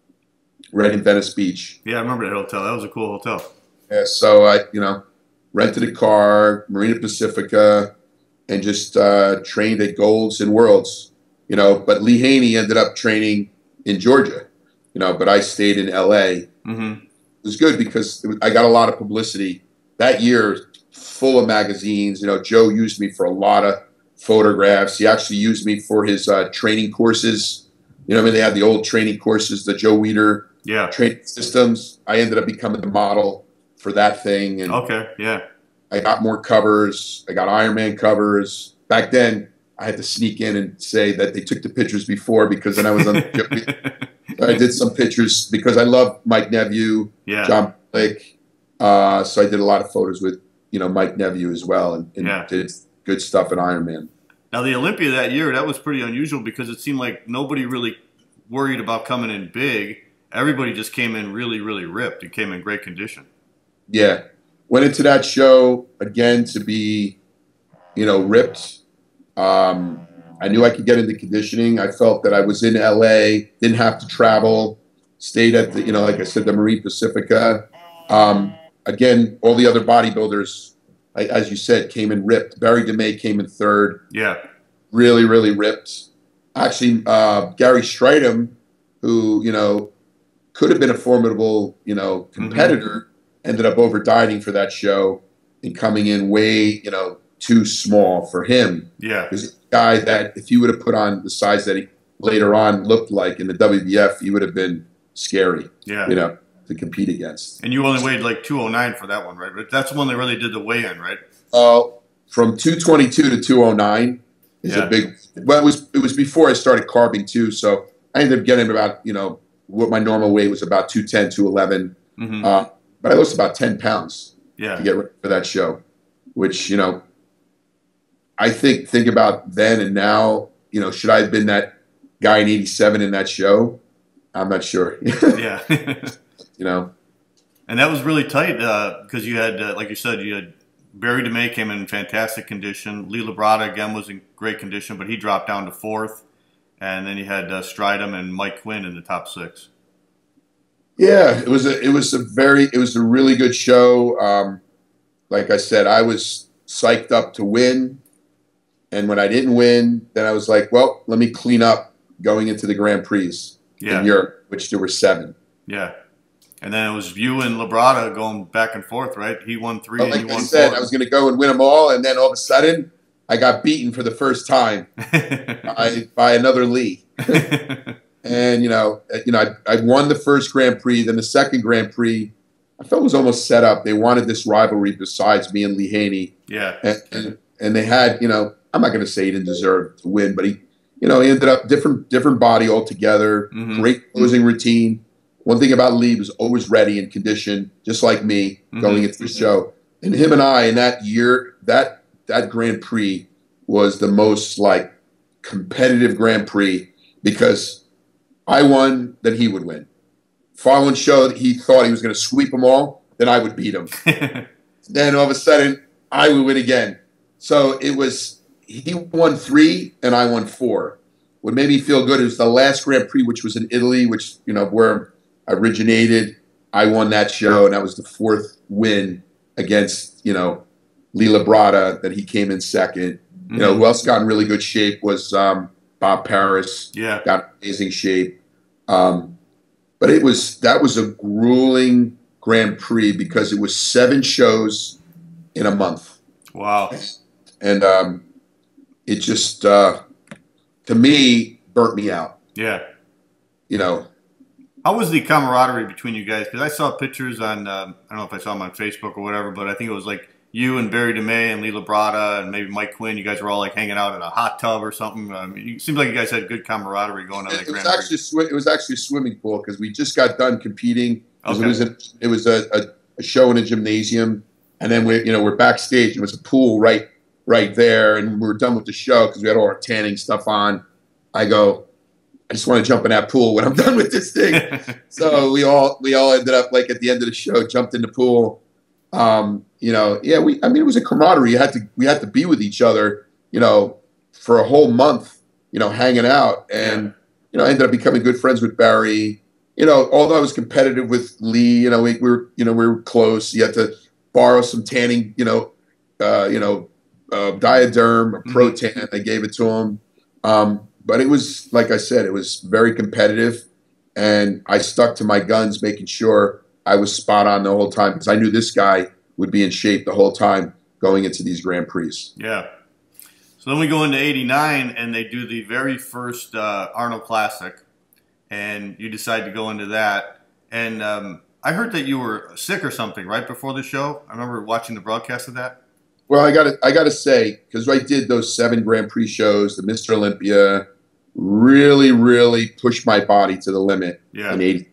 [SPEAKER 3] right in Venice Beach.
[SPEAKER 2] Yeah, I remember that hotel. That was a cool hotel.
[SPEAKER 3] Yeah, so I, rented a car, Marina Pacifica, and just trained at Golds and Worlds. But Lee Haney ended up training in Georgia, but I stayed in LA. Mm-hmm. It was good because I got a lot of publicity that year, full of magazines. Joe used me for a lot of photographs. He actually used me for his training courses. They had the old training courses, the Joe Weider training systems. I ended up becoming the model for that thing. And I got more covers. I got Ironman covers. Back then, I had to sneak in and say that they took the pictures before because then I was on the I did some pictures because I love Mike Nevue, John Blake. So I did a lot of photos with, Mike Nevue as well and did good stuff at Ironman.
[SPEAKER 2] Now, the Olympia that year, that was pretty unusual because it seemed like nobody really worried about coming in big. Everybody just came in really, really ripped and came in great condition.
[SPEAKER 3] Yeah. Went into that show, again, to be, ripped. I knew I could get into conditioning. I felt that I was in LA, didn't have to travel, stayed at the, like I said, the Marina Pacifica. Again, all the other bodybuilders, as you said, came in ripped. Barry DeMay came in 3rd. Yeah. Really, really ripped. Actually, Gary Stridham, who, could have been a formidable, competitor, ended up over dieting for that show and coming in way, too small for him. Yeah. Because a guy that if he would have put on the size that he later on looked like in the WBF, he would have been scary. Yeah. To compete against.
[SPEAKER 2] And you only weighed like 209 for that one, right? But that's the one they really did the weigh-in, right?
[SPEAKER 3] From 222 to 209 is a big. Well, it was before I started carbing too, so I ended up getting about what my normal weight was about 210, 211. Mm-hmm. But I lost about 10 pounds to get ready for that show, which I think about then and now. Should I have been that guy in '87 in that show? I'm not sure. Yeah.
[SPEAKER 2] And that was really tight because you had, like you said, you had Barry DeMay came in fantastic condition. Lee Labrada, again, was in great condition, but he dropped down to 4th. And then you had Stridham and Mike Quinn in the top 6.
[SPEAKER 3] Yeah, it was a really good show. Like I said, I was psyched up to win. And when I didn't win, then I was like, well, let me clean up going into the Grand Prix in Europe, which there were 7.
[SPEAKER 2] Yeah. And then it was you and Labrada going back and forth, right? He won 3 and you won 4.
[SPEAKER 3] Like I said, I was going to go and win them all, and then all of a sudden, I got beaten for the first time by another Lee. And, I won the first Grand Prix. Then the second Grand Prix, I felt it was almost set up. They wanted this rivalry besides me and Lee Haney.
[SPEAKER 2] Yeah.
[SPEAKER 3] And they had, I'm not going to say he didn't deserve to win, but he ended up different body altogether, great closing routine. One thing about Lee was always ready and conditioned, just like me, going into the show. And him and I in that year, that Grand Prix was the most like competitive Grand Prix because I won, then he would win. Following show, he thought he was going to sweep them all, then I would beat him. Then all of a sudden, I would win again. So it was, he won 3 and I won 4. What made me feel good is the last Grand Prix, which was in Italy, which, where I originated. I won that show, and that was the 4th win against, Lee Labrada, that he came in 2nd. Who else got in really good shape was Bob Paris.
[SPEAKER 2] Yeah.
[SPEAKER 3] Got in amazing shape. But that was a grueling Grand Prix because it was 7 shows in a month.
[SPEAKER 2] Wow.
[SPEAKER 3] And it just, to me, burnt me out.
[SPEAKER 2] Yeah. How was the camaraderie between you guys? Because I saw pictures on, I don't know if I saw them on Facebook or whatever, but I think it was like you and Barry DeMay and Lee Labrada and maybe Mike Quinn. You guys were all like hanging out in a hot tub or something. It seems like you guys had good camaraderie going on. It
[SPEAKER 3] was actually a swimming pool because we just got done competing.
[SPEAKER 2] Okay.
[SPEAKER 3] It was a show in a gymnasium, and then we're backstage. It was a pool right there, and we were done with the show because we had all our tanning stuff on. I just want to jump in that pool when I'm done with this thing. So we all ended up like at the end of the show, jumped in the pool. It was a camaraderie. We had to be with each other, for a whole month, hanging out, and ended up becoming good friends with Barry. Although I was competitive with Lee, we were close. You had to borrow some tanning, Diaderm or Pro Tan. I gave it to him. But it was, like I said, it was very competitive, and I stuck to my guns, making sure I was spot on the whole time because I knew this guy would be in shape the whole time going into these Grand Prix.
[SPEAKER 2] Yeah. So then we go into '89, and they do the very first Arnold Classic, and you decide to go into that. And I heard that you were sick or something right before the show. I remember watching the broadcast of that.
[SPEAKER 3] Well, I got to say, because I did those 7 Grand Prix shows, the Mr. Olympia, really, really pushed my body to the limit in '80.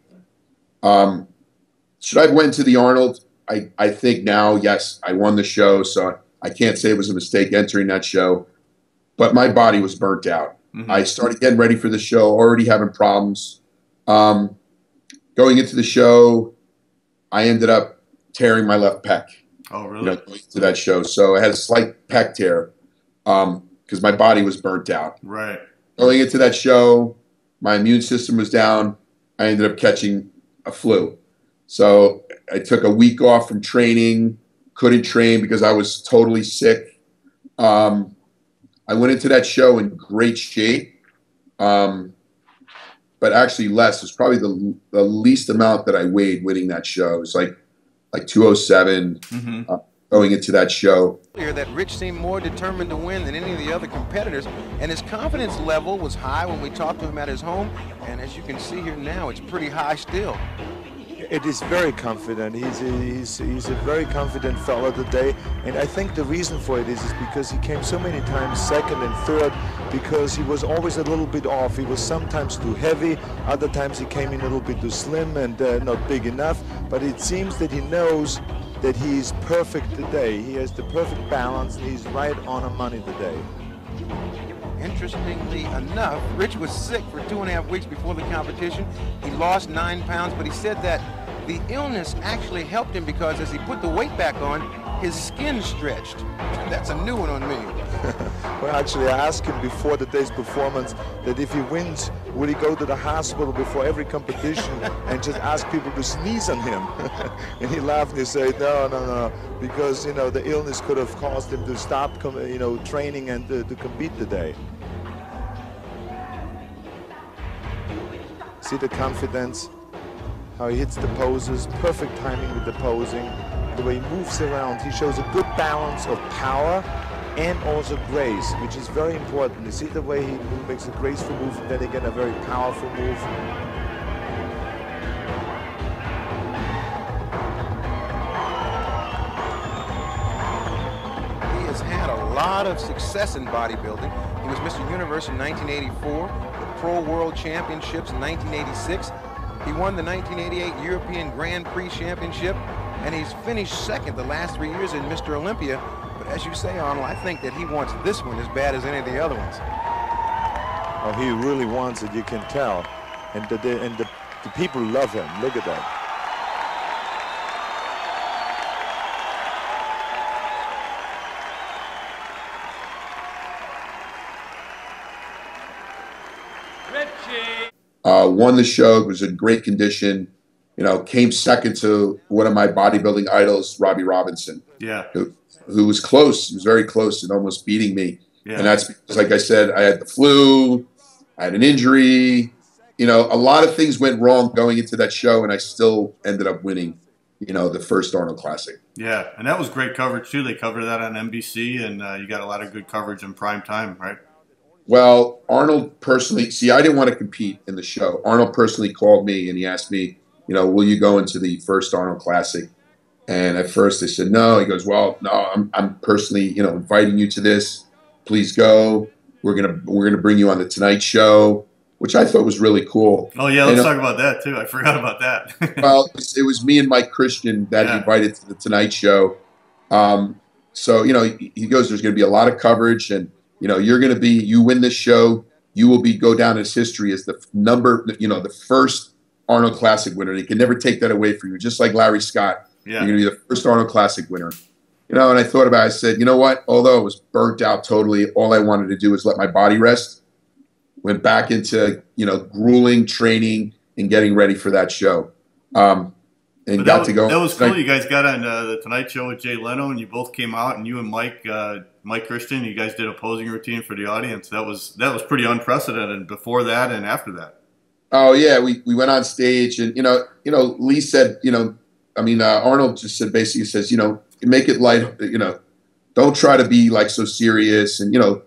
[SPEAKER 3] Should I have went to the Arnold? I think now, yes, I won the show, so I can't say it was a mistake entering that show. But my body was burnt out. I started getting ready for the show, already having problems. Going into the show, I ended up tearing my left pec.
[SPEAKER 2] Oh, really?
[SPEAKER 3] Going to that show. So I had a slight pec tear because my body was burnt out.
[SPEAKER 2] Right.
[SPEAKER 3] Going into that show, my immune system was down. I ended up catching a flu. So I took a week off from training, couldn't train because I was totally sick. I went into that show in great shape, but actually less. It was probably the least amount that I weighed winning that show. It was like 207 going into that show.
[SPEAKER 9] That Rich seemed more determined to win than any of the other competitors, and his confidence level was high when we talked to him at his home, and as you can see here now, it's pretty high still.
[SPEAKER 10] It is very confident. He's a very confident fellow today, and I think the reason for it is because he came so many times 2nd and 3rd, because he was always a little bit off. He was sometimes too heavy, other times he came in a little bit too slim and not big enough, but it seems that he knows that he's perfect today. He has the perfect balance, and he's right on the money today.
[SPEAKER 9] Interestingly enough, Rich was sick for 2.5 weeks before the competition. He lost 9 pounds, but he said that the illness actually helped him because as he put the weight back on, his skin stretched. That's a new one on me.
[SPEAKER 10] Well, actually, I asked him before the day's performance that if he wins, would he go to the hospital before every competition and just ask people to sneeze on him? And he laughed and he said, no, because, you know, the illness could have caused him to stop, you know, training and to compete today. See the confidence, how he hits the poses, perfect timing with the posing, the way he moves around. He shows a good balance of power and also grace, which is very important. You see the way he makes a graceful move and then again a very powerful move.
[SPEAKER 9] He has had a lot of success in bodybuilding. He was Mr. Universe in 1984. Pro World Championships in 1986. He won the 1988 European Grand Prix Championship, and he's finished second the last 3 years in Mr. Olympia. But as you say, Arnold, I think that he wants this one as bad as any of the other ones.
[SPEAKER 10] Oh, he really wants it, you can tell. And the people love him. Look at that.
[SPEAKER 3] Won the show, was in great condition, you know, came second to one of my bodybuilding idols, Robbie Robinson.
[SPEAKER 2] Yeah.
[SPEAKER 3] Who was close, he was very close and almost beating me.
[SPEAKER 2] Yeah.
[SPEAKER 3] And that's because, like I said, I had the flu, I had an injury, you know, a lot of things went wrong going into that show, and I still ended up winning, you know, the first Arnold Classic.
[SPEAKER 2] Yeah, and that was great coverage too. They covered that on NBC, and you got a lot of good coverage in prime time, right?
[SPEAKER 3] Well, Arnold personally, see, I didn't want to compete in the show. Arnold personally called me and he asked me, you know, will you go into the first Arnold Classic? And at first I said no. He goes, well, no, I'm personally, you know, inviting you to this. Please go. We're gonna bring you on the Tonight Show, which I thought was really cool.
[SPEAKER 2] Oh yeah, let's talk about that too. I forgot about that.
[SPEAKER 3] Well, it was me and Mike Christian that he invited to the Tonight Show. So you know, he goes, there's going to be a lot of coverage, and you know, you win this show, you will go down as history as the first Arnold Classic winner. They can never take that away from you. Just like Larry Scott, you're going to be the first Arnold Classic winner. You know, and I thought about it. I said, you know what? Although I was burnt out totally, all I wanted to do was let my body rest. Went back into, you know, grueling training and getting ready for that show. And got to go.
[SPEAKER 2] That was cool. You guys got on the Tonight Show with Jay Leno, and you both came out, and you and Mike Christian, you guys did a posing routine for the audience. That was pretty unprecedented before that and after that.
[SPEAKER 3] Oh yeah, we went on stage, and you know, Lee said, you know, I mean, Arnold just said, basically says, you know, make it light, you know, don't try to be like so serious, and you know,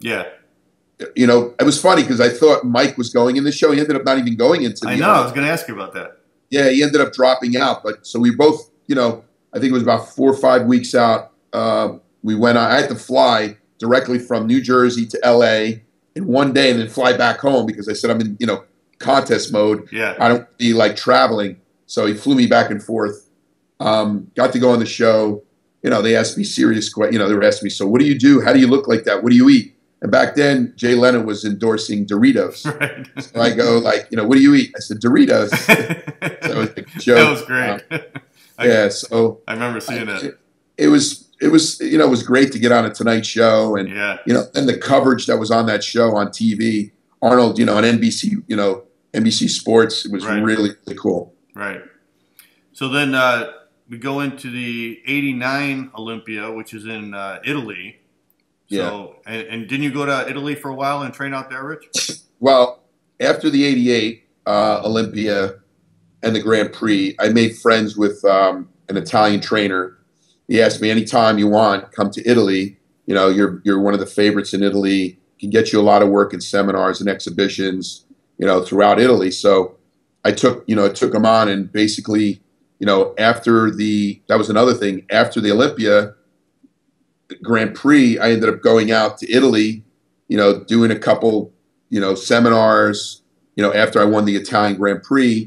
[SPEAKER 3] you know, it was funny because I thought Mike was going in the show. He ended up not even going into the.
[SPEAKER 2] I know. I was going to ask you about that.
[SPEAKER 3] Yeah, he ended up dropping out. But so we both, you know, I think it was about 4 or 5 weeks out. We went on. I had to fly directly from New Jersey to L.A. in one day and then fly back home because I said I'm in, you know, contest mode.
[SPEAKER 2] Yeah.
[SPEAKER 3] I don't be like traveling. So he flew me back and forth. Got to go on the show. You know, they asked me serious questions. You know, they were asking me, so what do you do? How do you look like that? What do you eat? And back then, Jay Leno was endorsing Doritos.
[SPEAKER 2] Right.
[SPEAKER 3] So I go like, you know, what do you eat? I said, Doritos. So it was a joke.
[SPEAKER 2] That was great.
[SPEAKER 3] Yeah, so
[SPEAKER 2] I remember seeing that.
[SPEAKER 3] It was, you know, it was great to get on a Tonight Show, and you know, and the coverage that was on that show on TV. Arnold, you know, on NBC, you know, NBC Sports. It was really, really cool.
[SPEAKER 2] Right. So then we go into the '89 Olympia, which is in Italy. So, and didn't you go to Italy for a while and train out there, Rich?
[SPEAKER 3] Well, after the '88 Olympia and the Grand Prix, I made friends with an Italian trainer. He asked me, anytime you want, come to Italy. You know, you're one of the favorites in Italy. Can get you a lot of work in seminars and exhibitions, you know, throughout Italy. So I took him on, and basically, you know, that was another thing. After the Olympia Grand Prix, I ended up going out to Italy, you know, doing a couple, you know, seminars, you know, after I won the Italian Grand Prix.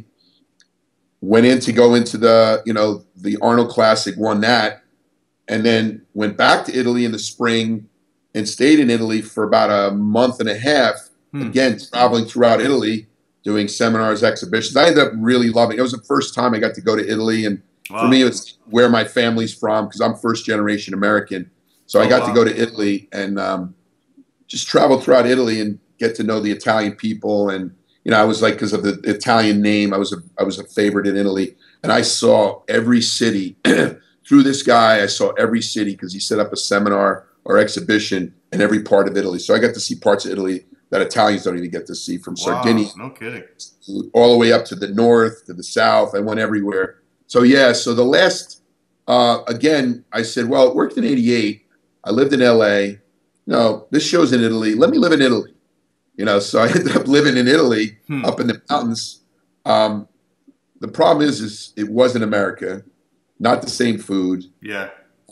[SPEAKER 3] Went in to go into the, you know, the Arnold Classic, won that, and then went back to Italy in the spring and stayed in Italy for about a month and a half, again, traveling throughout Italy, doing seminars, exhibitions. I ended up really loving it. It was the first time I got to go to Italy, and For me, it's where my family's from because I'm first generation American. So I got to go to Italy and just travel throughout Italy and get to know the Italian people. And, you know, I was like, because of the Italian name, I was a favorite in Italy. And I saw every city through this guy. I saw every city because he set up a seminar or exhibition in every part of Italy. So I got to see parts of Italy that Italians don't even get to see, from Sardinia,
[SPEAKER 2] no kidding,
[SPEAKER 3] all the way up to the north, to the south. I went everywhere. So yeah, so the last, again, I said, well, it worked in '88. I lived in LA. No, this show's in Italy. Let me live in Italy. You know, so I ended up living in Italy, up in the mountains. The problem is it wasn't America, not the same food.
[SPEAKER 2] Yeah.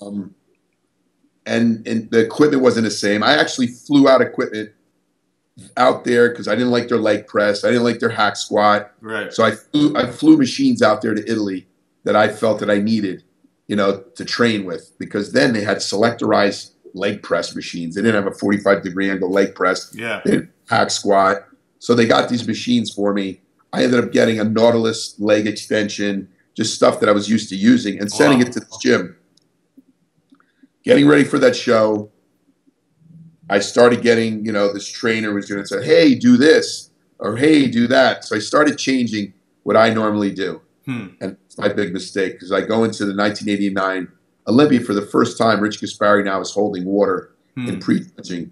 [SPEAKER 3] And the equipment wasn't the same. I actually flew out equipment out there because I didn't like their leg press. I didn't like their hack squat.
[SPEAKER 2] Right.
[SPEAKER 3] So I flew machines out there to Italy that I felt that I needed, you know, to train with, because then they had selectorized leg press machines. They didn't have a 45-degree angle leg press.
[SPEAKER 2] Yeah.
[SPEAKER 3] They didn't hack squat. So they got these machines for me. I ended up getting a Nautilus leg extension, just stuff that I was used to using, and sending it to the gym. Getting ready for that show, I started getting, you know, this trainer was going to say, hey, do this, or hey, do that. So I started changing what I normally do. And it's my big mistake, because I go into the 1989 Olympia for the first time. Rich Gaspari now is holding water in pre-judging.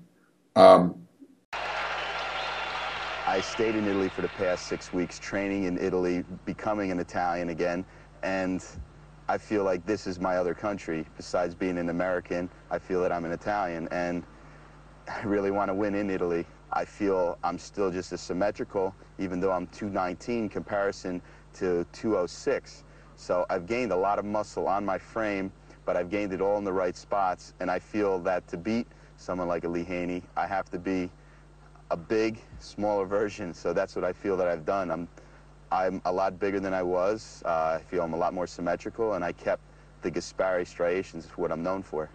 [SPEAKER 8] I stayed in Italy for the past 6 weeks, training in Italy, becoming an Italian again, and I feel like this is my other country. Besides being an American, I feel that I'm an Italian, and I really want to win in Italy. I feel I'm still just as symmetrical, even though I'm 219 comparison to 206. So I've gained a lot of muscle on my frame, but I've gained it all in the right spots, and I feel that to beat someone like a Lee Haney, I have to be a big, smaller version. So that's what I feel that I've done. I'm a lot bigger than I was. I feel I'm a lot more symmetrical, and I kept the Gaspari striations, what I'm known for.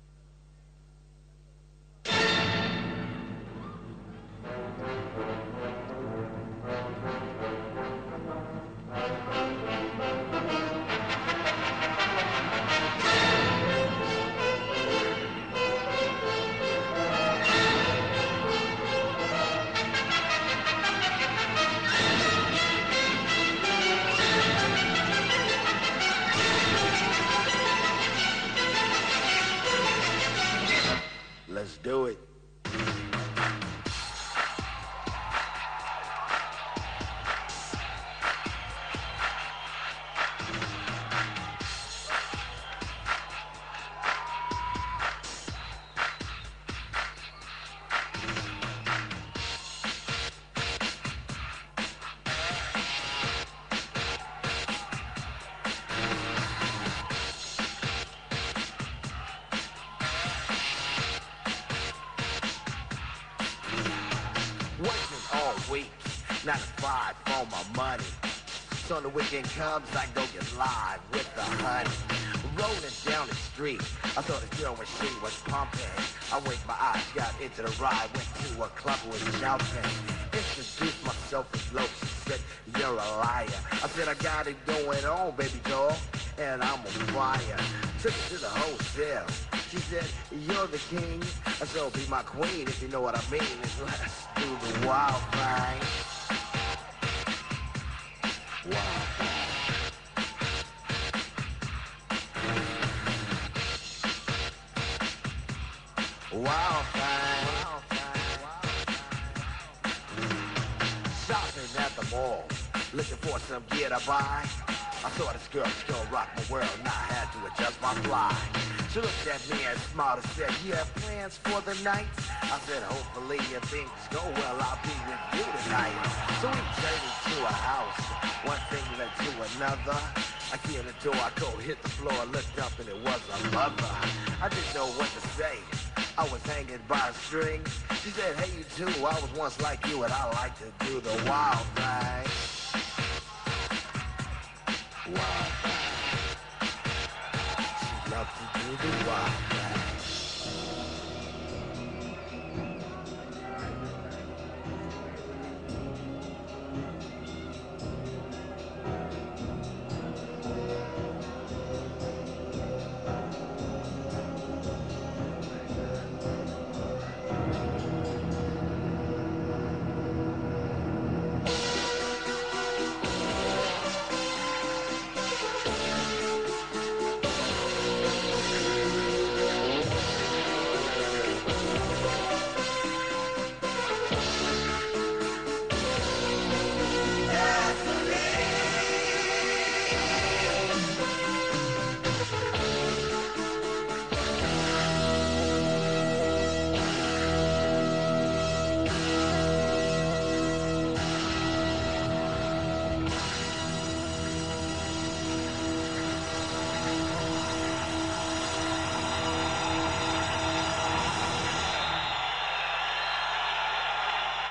[SPEAKER 8] Let's do it.
[SPEAKER 11] Not a five for my money. So the weekend comes, I go get live with the honey. Rolling down the street, I saw this girl when she was pumping. I winked my eyes, got into the ride, went to a club with shouting. Introduced myself as low, she said, you're a liar. I said, I got it going on, baby doll, and I'm on fire. Took her to the hotel. She said, you're the king, so be my queen if you know what I mean. Let's do the wild thing. Wild thing. Wild thing. Shopping at the mall, looking for some gear to buy. I saw this girl, she's gonna rock my world, and I had to adjust my fly. She looked at me and smiled and said, you have plans for the night? I said, hopefully if things go well, I'll be with you tonight. So we journeyed to a house, one thing led to another. I get in the door, I go hit the floor, I looked up and it was a mother. I didn't know what to say, I was hanging by a string. She said, hey you too, I was once like you and I like to do the wild thing. Wild thing. She loved to do the wild thing.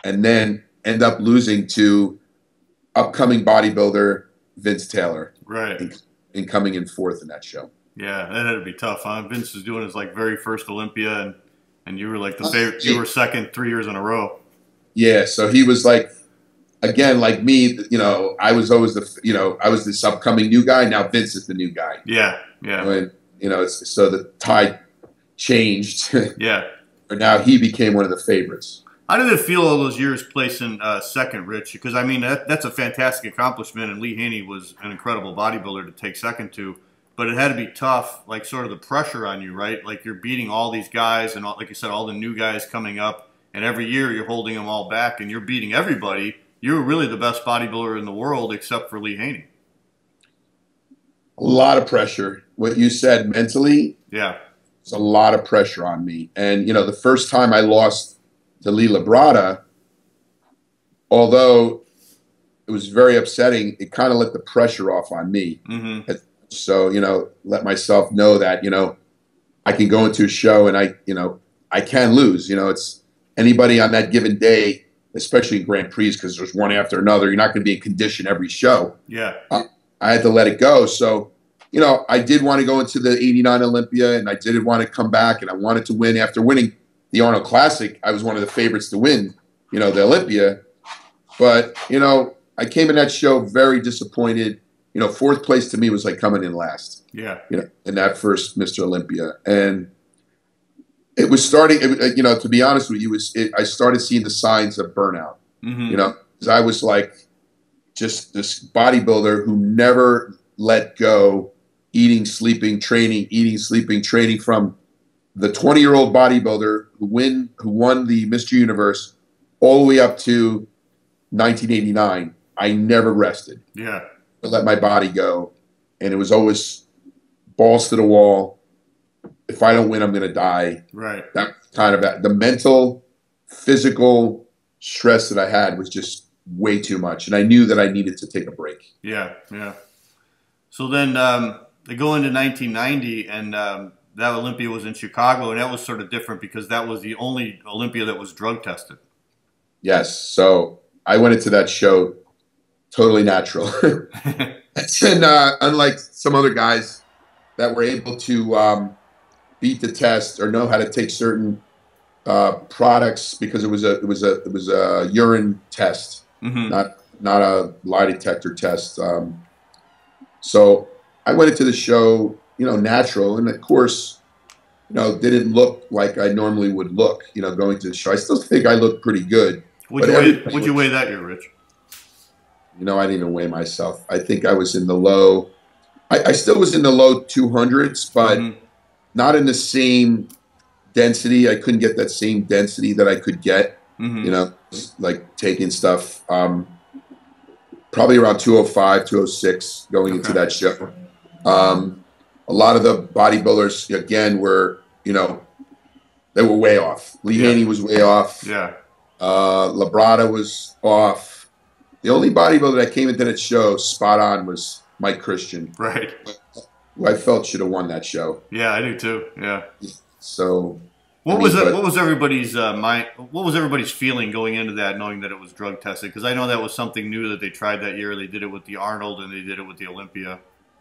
[SPEAKER 3] and then end up losing to upcoming bodybuilder Vince Taylor.
[SPEAKER 2] Right.
[SPEAKER 3] And coming in fourth in that show.
[SPEAKER 2] Yeah, that had to be tough, huh? Vince was doing his like very first Olympia, and you were like the favorite. You were second 3 years in a row.
[SPEAKER 3] Yeah, so he was like, again, like me, you know, I was always I was this upcoming new guy. Now Vince is the new guy.
[SPEAKER 2] Yeah, yeah.
[SPEAKER 3] And, you know, so the tide changed.
[SPEAKER 2] Yeah.
[SPEAKER 3] But now he became one of the favorites.
[SPEAKER 2] How did it feel all those years placing second, Rich? Because, I mean, that's a fantastic accomplishment, and Lee Haney was an incredible bodybuilder to take second to. But it had to be tough, like sort of the pressure on you, right? Like you're beating all these guys and, like you said, all the new guys coming up. And every year you're holding them all back and you're beating everybody. You're really the best bodybuilder in the world except for Lee Haney.
[SPEAKER 3] A lot of pressure. What you said mentally,
[SPEAKER 2] yeah,
[SPEAKER 3] it's a lot of pressure on me. And, you know, the first time I lost to Lee Labrada, although it was very upsetting, it kind of let the pressure off on me.
[SPEAKER 2] Mm-hmm.
[SPEAKER 3] So, you know, let myself know that, you know, I can go into a show and I can lose. You know, it's anybody on that given day, especially in Grand Prix, because there's one after another. You're not going to be in condition every show.
[SPEAKER 2] Yeah.
[SPEAKER 3] I had to let it go. So, you know, I did want to go into the 89 Olympia, and I did want to come back, and I wanted to win. After winning the Arnold Classic, I was one of the favorites to win, you know, the Olympia. But, you know, I came in that show very disappointed. You know, fourth place to me was like coming in last.
[SPEAKER 2] Yeah.
[SPEAKER 3] You know, in that first Mr. Olympia. And it was starting, you know, to be honest with you, I started seeing the signs of burnout.
[SPEAKER 2] Mm-hmm.
[SPEAKER 3] You know, because I was like just this bodybuilder who never let go, eating, sleeping, training from the 20-year-old bodybuilder who won the Mr. Universe all the way up to 1989. I never rested.
[SPEAKER 2] Yeah.
[SPEAKER 3] I let my body go. And it was always balls to the wall. If I don't win, I'm going to die.
[SPEAKER 2] Right.
[SPEAKER 3] That kind of the mental, physical stress that I had was just way too much. And I knew that I needed to take a break.
[SPEAKER 2] Yeah, yeah. So then they go into 1990, and that Olympia was in Chicago, and that was sort of different because that was the only Olympia that was drug tested.
[SPEAKER 3] Yes. So I went into that show totally natural. And unlike some other guys that were able to beat the test or know how to take certain products, because it was a urine test,
[SPEAKER 2] mm-hmm.
[SPEAKER 3] not a lie detector test. So I went into the show, you know, natural, and of course, you know, didn't look like I normally would look, you know, going to the show. I still think I looked pretty good.
[SPEAKER 2] Would you weigh that year, Rich?
[SPEAKER 3] You know, I didn't even weigh myself. I think I was in the low. I still was in the low 200s, but mm-hmm. not in the same density. I couldn't get that same density that I could get,
[SPEAKER 2] mm-hmm.
[SPEAKER 3] you know, like taking stuff. Probably around 205, 206 going into that show. A lot of the bodybuilders, again, were, you know, they were way off. Lee Haney was way off.
[SPEAKER 2] Yeah.
[SPEAKER 3] Labrada was off. The only bodybuilder that came into that show spot on was Mike Christian.
[SPEAKER 2] Right.
[SPEAKER 3] Who I felt should have won that show.
[SPEAKER 2] Yeah, I do too. Yeah.
[SPEAKER 3] So
[SPEAKER 2] what was everybody's mind? What was everybody's feeling going into that, knowing that it was drug tested? Because I know that was something new that they tried that year. They did it with the Arnold and they did it with the Olympia.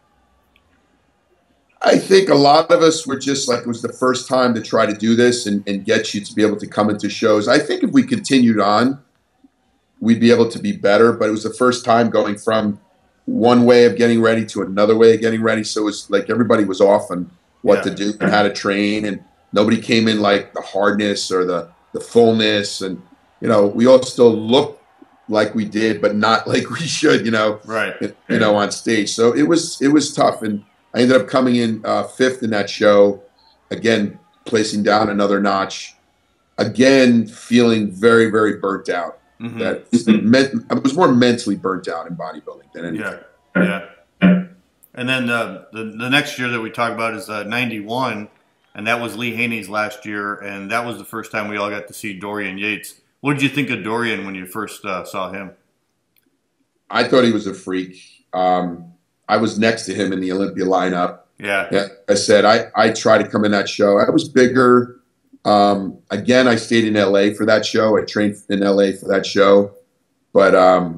[SPEAKER 3] I think a lot of us were just like, it was the first time to try to do this and get you to be able to come into shows. I think if we continued on, we'd be able to be better. But it was the first time going from one way of getting ready to another way of getting ready. So it was like everybody was off on what to do and how to train. And nobody came in like the hardness or the fullness. And, you know, we all still looked like we did, but not like we should, you know,
[SPEAKER 2] right.
[SPEAKER 3] You know, on stage. So it was tough. And I ended up coming in fifth in that show, again, placing down another notch, again, feeling very, very burnt out.
[SPEAKER 2] Mm-hmm.
[SPEAKER 3] I was more mentally burnt out in bodybuilding than anything.
[SPEAKER 2] Yeah. And then the next year that we talk about is 91, and that was Lee Haney's last year, and that was the first time we all got to see Dorian Yates. What did you think of Dorian when you first saw him?
[SPEAKER 3] I thought he was a freak. I was next to him in the Olympia lineup.
[SPEAKER 2] Yeah.
[SPEAKER 3] I said, I tried to come in that show. I was bigger. Again, I stayed in LA for that show. I trained in LA for that show, but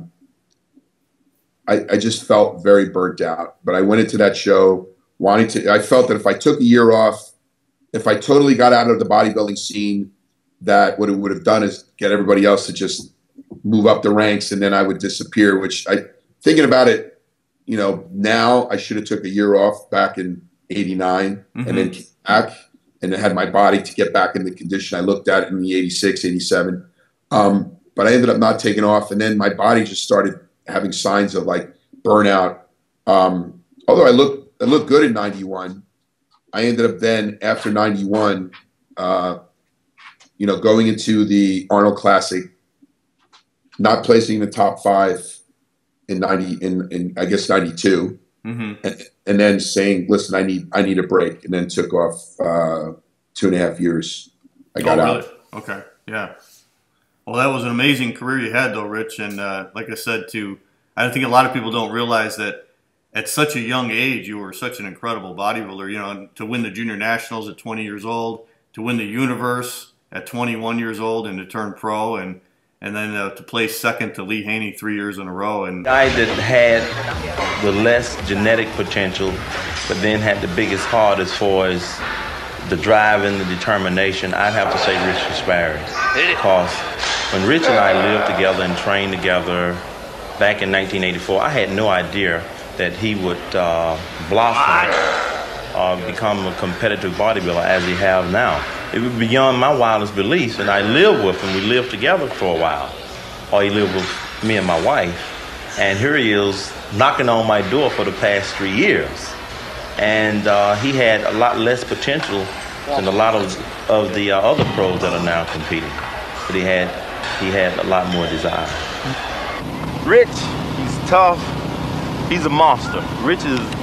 [SPEAKER 3] I just felt very burnt out. But I went into that show wanting to. I felt that if I took a year off, if I totally got out of the bodybuilding scene, that what it would have done is get everybody else to just move up the ranks, and then I would disappear. Which thinking about it, you know, now I should have took a year off back in '89 and then came back and then had my body to get back in the condition I looked at in the '86, '87. But I ended up not taking off, and then my body just started having signs of like burnout. Although I looked good in '91, I ended up then after '91, you know, going into the Arnold Classic, not placing in the top 5 in I guess '92, and then saying, "Listen, I need a break," and then took off 2.5 years. I got out.
[SPEAKER 2] Okay, yeah. Well, that was an amazing career you had, though, Rich. And like I said, I think a lot of people don't realize that at such a young age, you were such an incredible bodybuilder. You know, to win the junior nationals at 20 years old, to win the universe at 21 years old, and to turn pro, and then to place second to Lee Haney 3 years in a row. And
[SPEAKER 12] guy that had the less genetic potential, but then had the biggest heart as far as the drive and the determination, I'd have to say Rich Gaspari. Because when Rich and I lived together and trained together back in 1984, I had no idea that he would blossom or become a competitive bodybuilder as he has now. It was beyond my wildest beliefs, and I lived with him. We lived together for a while, or he lived with me and my wife. And here he is knocking on my door for the past 3 years. And he had a lot less potential than a lot of the other pros that are now competing. But he had a lot more desire.
[SPEAKER 13] Rich, he's tough. He's a monster. Rich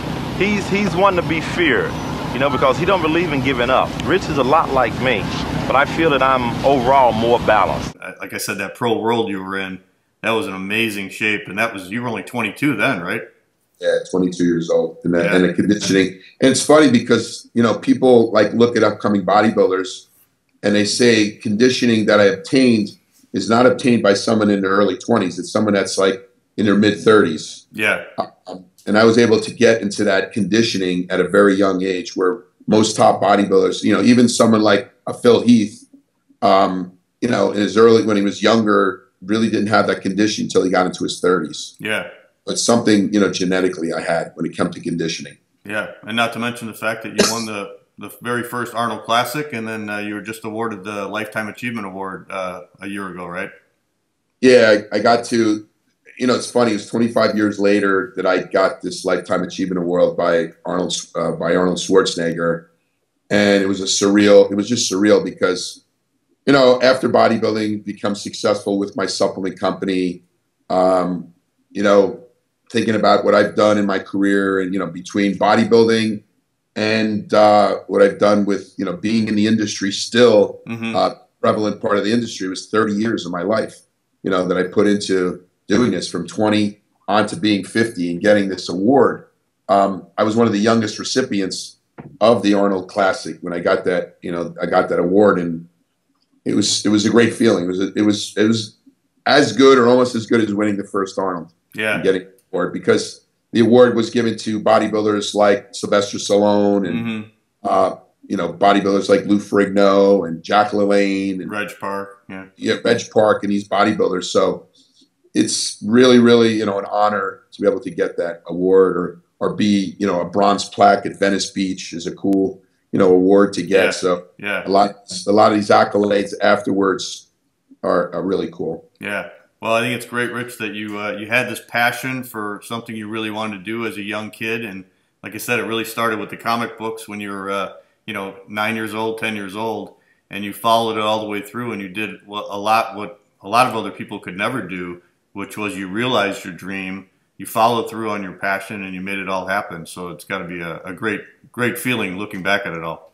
[SPEAKER 13] he's one to be feared, you know, because he don't believe in giving up. Rich is a lot like me, but I feel that I'm overall more balanced.
[SPEAKER 2] Like I said, that pro world you were in, that was an amazing shape, and you were only 22 then, right?
[SPEAKER 3] Yeah, 22 years old, and the conditioning. And it's funny because, you know, people like look at upcoming bodybuilders and they say conditioning that I obtained is not obtained by someone in their early 20s. It's someone that's like in their mid 30s.
[SPEAKER 2] Yeah.
[SPEAKER 3] And I was able to get into that conditioning at a very young age, where most top bodybuilders, you know, even someone like a Phil Heath, you know, when he was younger, really didn't have that condition until he got into his 30s.
[SPEAKER 2] Yeah.
[SPEAKER 3] But something, you know, genetically I had when it came to conditioning.
[SPEAKER 2] Yeah, and not to mention the fact that you won the very first Arnold Classic, and then you were just awarded the Lifetime Achievement Award a year ago, right?
[SPEAKER 3] Yeah, I got to, you know, it's funny, it was 25 years later that I got this Lifetime Achievement Award by Arnold Schwarzenegger. And it was just surreal because, you know, after bodybuilding, become successful with my supplement company, you know, thinking about what I've done in my career, and, you know, between bodybuilding and what I've done with, you know, being in the industry still, prevalent part of the industry, was 30 years of my life, you know, that I put into doing this from 20 on to being 50 and getting this award. I was one of the youngest recipients of the Arnold Classic when I got that, you know, I got that award, and it was a great feeling. It was as good or almost as good as winning the first Arnold.
[SPEAKER 2] Yeah.
[SPEAKER 3] And getting the award, because the award was given to bodybuilders like Sylvester Stallone and, you know, bodybuilders like Lou Ferrigno and Jack LaLanne and
[SPEAKER 2] Reg Park.
[SPEAKER 3] Yeah, Reg Park and these bodybuilders. So it's really, really, you know, an honor to be able to get that award, or be, you know, a bronze plaque at Venice Beach is a cool, you know, award to get.
[SPEAKER 2] Yeah.
[SPEAKER 3] So
[SPEAKER 2] yeah,
[SPEAKER 3] a lot of these accolades afterwards are really cool.
[SPEAKER 2] Yeah. Well, I think it's great, Rich, that you had this passion for something you really wanted to do as a young kid, and like I said, it really started with the comic books when you were, you know, 9 years old, 10 years old, and you followed it all the way through, and you did what a lot of other people could never do, which was you realized your dream, you followed through on your passion, and you made it all happen. So it's got to be a great feeling looking back at it all.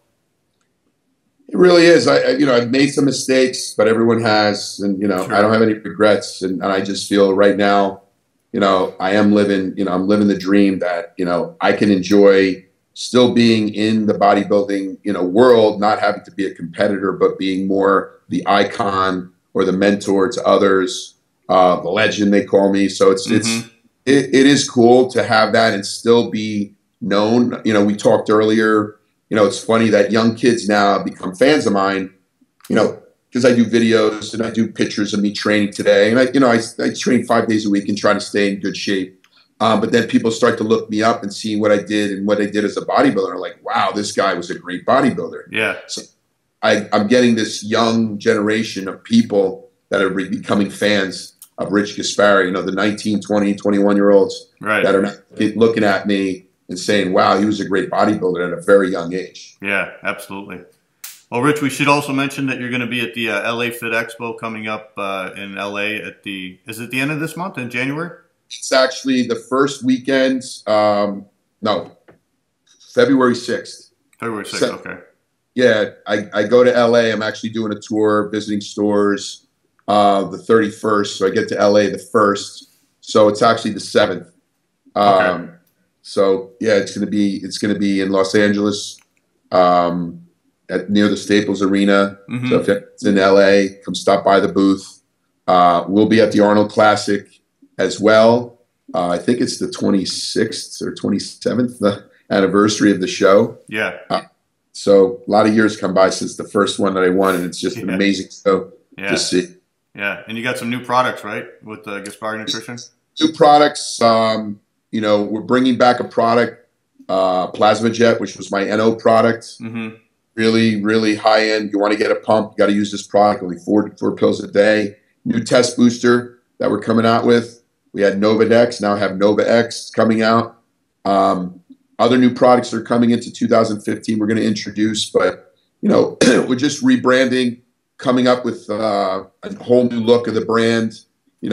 [SPEAKER 3] It really is. You know, I've made some mistakes, but everyone has, and, you know, sure. I don't have any regrets, and I just feel right now, you know, I'm living the dream that, you know, I can enjoy still being in the bodybuilding, world, not having to be a competitor, but being more the icon or the mentor to others, the legend they call me. So it is cool to have that and still be known. We talked earlier, it's funny that young kids now become fans of mine, because I do videos and I do pictures of me training today. And I train 5 days a week and try to stay in good shape. But then people start to look me up and see what I did and what I did as a bodybuilder. Like, wow, this guy was a great bodybuilder.
[SPEAKER 2] Yeah.
[SPEAKER 3] So I'm getting this young generation of people that are becoming fans of Rich Gaspari, the 19, 20, 21-year-olds that are not looking at me and saying, wow, he was a great bodybuilder at a very young age.
[SPEAKER 2] Yeah, absolutely. Well, Rich, we should also mention that you're going to be at the LA Fit Expo coming up in LA is it the end of this month, in January?
[SPEAKER 3] It's actually the first weekend, February 6th.
[SPEAKER 2] February 6th, okay.
[SPEAKER 3] Yeah, I go to LA. I'm actually doing a tour, visiting stores the 31st. So I get to LA the 1st. So it's actually the 7th.
[SPEAKER 2] Okay.
[SPEAKER 3] So yeah, it's gonna be in Los Angeles, near the Staples Arena. So if it's in LA, come stop by the booth. We'll be at the Arnold Classic as well. I think it's the 26th or 27th, the anniversary of the show.
[SPEAKER 2] Yeah.
[SPEAKER 3] So a lot of years come by since the first one that I won, and it's just an amazing show to see.
[SPEAKER 2] Yeah, and you got some new products, right, with Gaspari Nutrition?
[SPEAKER 3] New products. We're bringing back a product, Plasma Jet, which was my NO product. Really, really high end. You want to get a pump, you got to use this product. Only four pills a day. New test booster that we're coming out with. We had Novadex, now have Nova X coming out. Other new products are coming into 2015 we're going to introduce, but, we're just rebranding, coming up with a whole new look of the brand,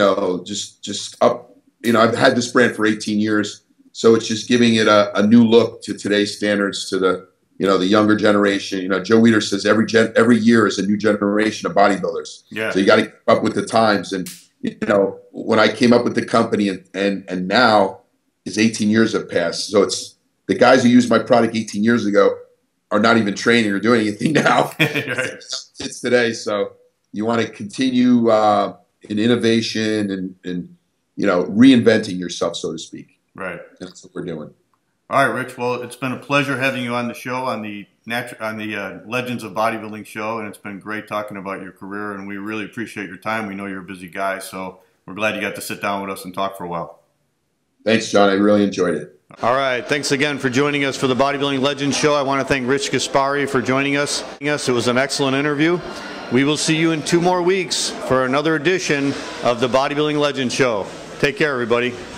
[SPEAKER 3] just up. I've had this brand for 18 years, so it's just giving it a new look to today's standards, to the, the younger generation. Joe Weider says every year is a new generation of bodybuilders.
[SPEAKER 2] Yeah.
[SPEAKER 3] So you got to keep up with the times. And, when I came up with the company and now is 18 years have passed. So it's the guys who used my product 18 years ago are not even training or doing anything now. It's today. So you want to continue in innovation and reinventing yourself, so to speak.
[SPEAKER 2] Right.
[SPEAKER 3] That's what we're doing.
[SPEAKER 2] All right, Rich. Well, it's been a pleasure having you on the show, on the Legends of Bodybuilding show, and it's been great talking about your career, and we really appreciate your time. We know you're a busy guy, so we're glad you got to sit down with us and talk for a while.
[SPEAKER 3] Thanks, John. I really enjoyed it.
[SPEAKER 14] All right. Thanks again for joining us for the Bodybuilding Legends Show. I want to thank Rich Gaspari for joining us. It was an excellent interview. We will see you in 2 more weeks for another edition of the Bodybuilding Legends Show. Take care, everybody.